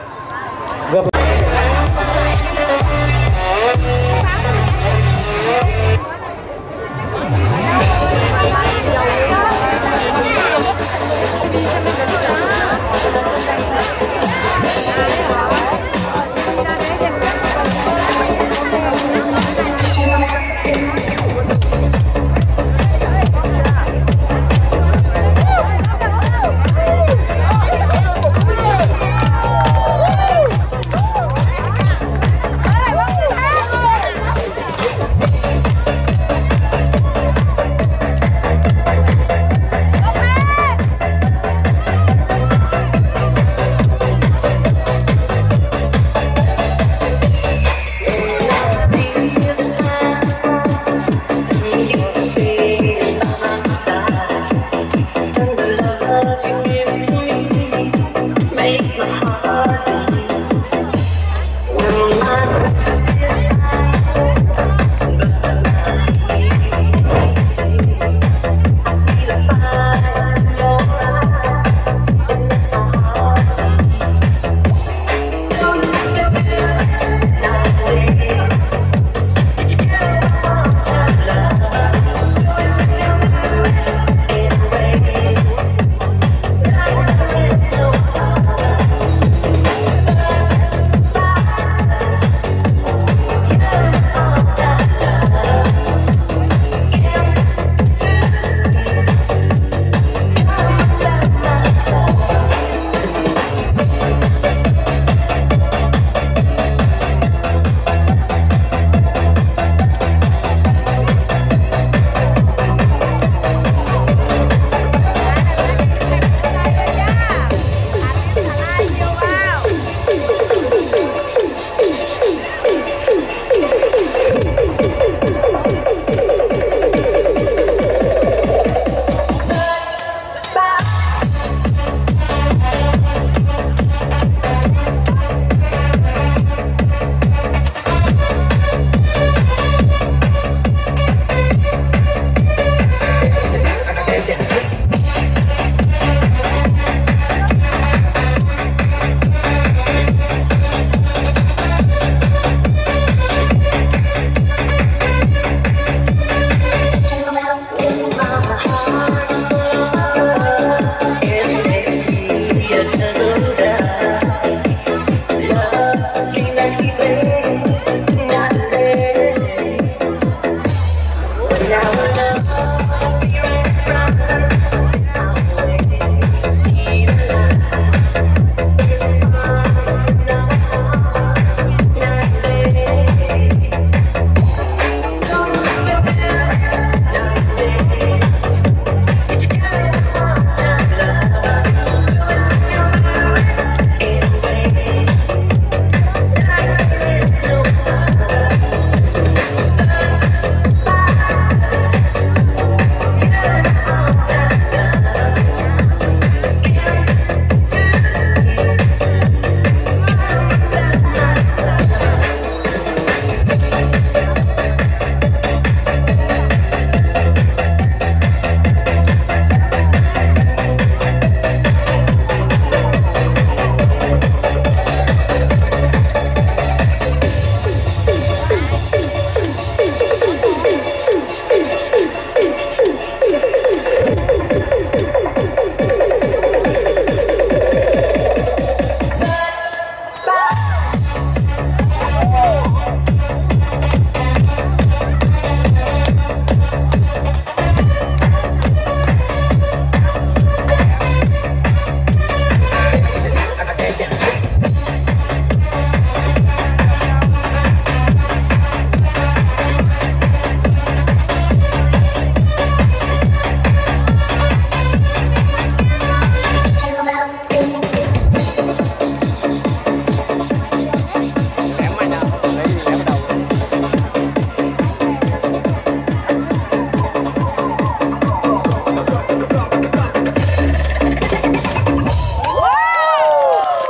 gặp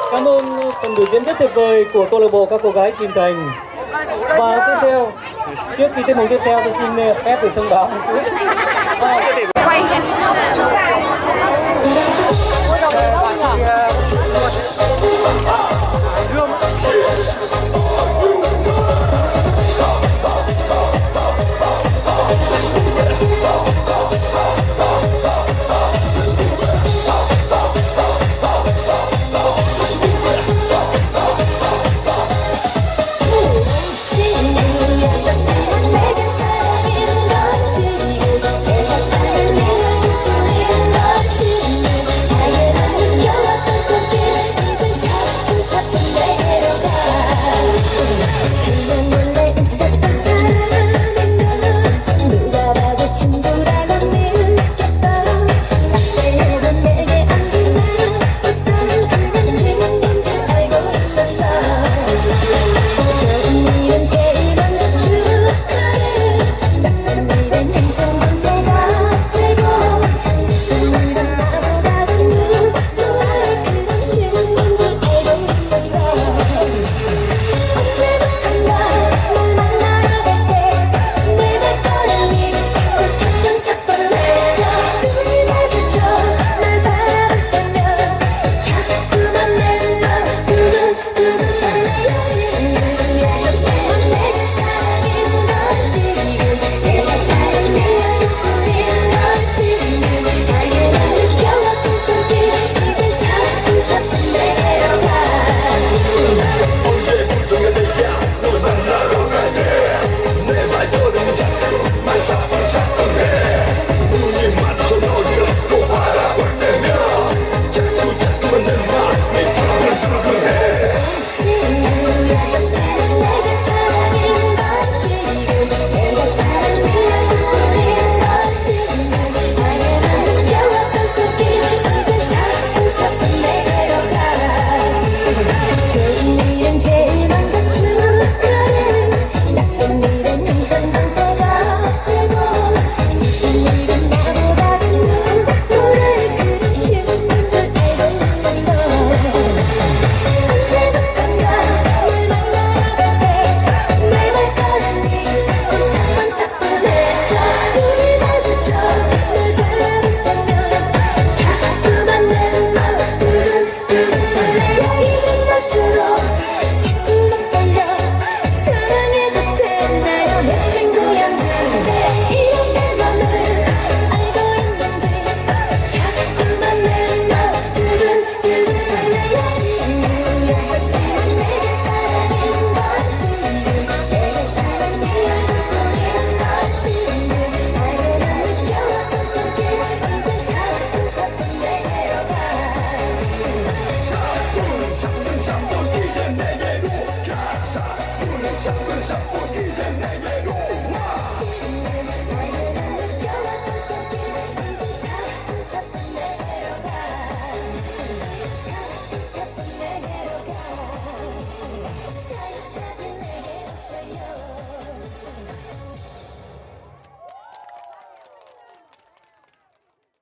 phần biểu diễn rất tuyệt vời của câu lạc bộ các cô gái Kim Thành. Và tiếp theo trước khi tiết mục tiếp theo tôi xin phép được thông báo một chút. Quay. Dương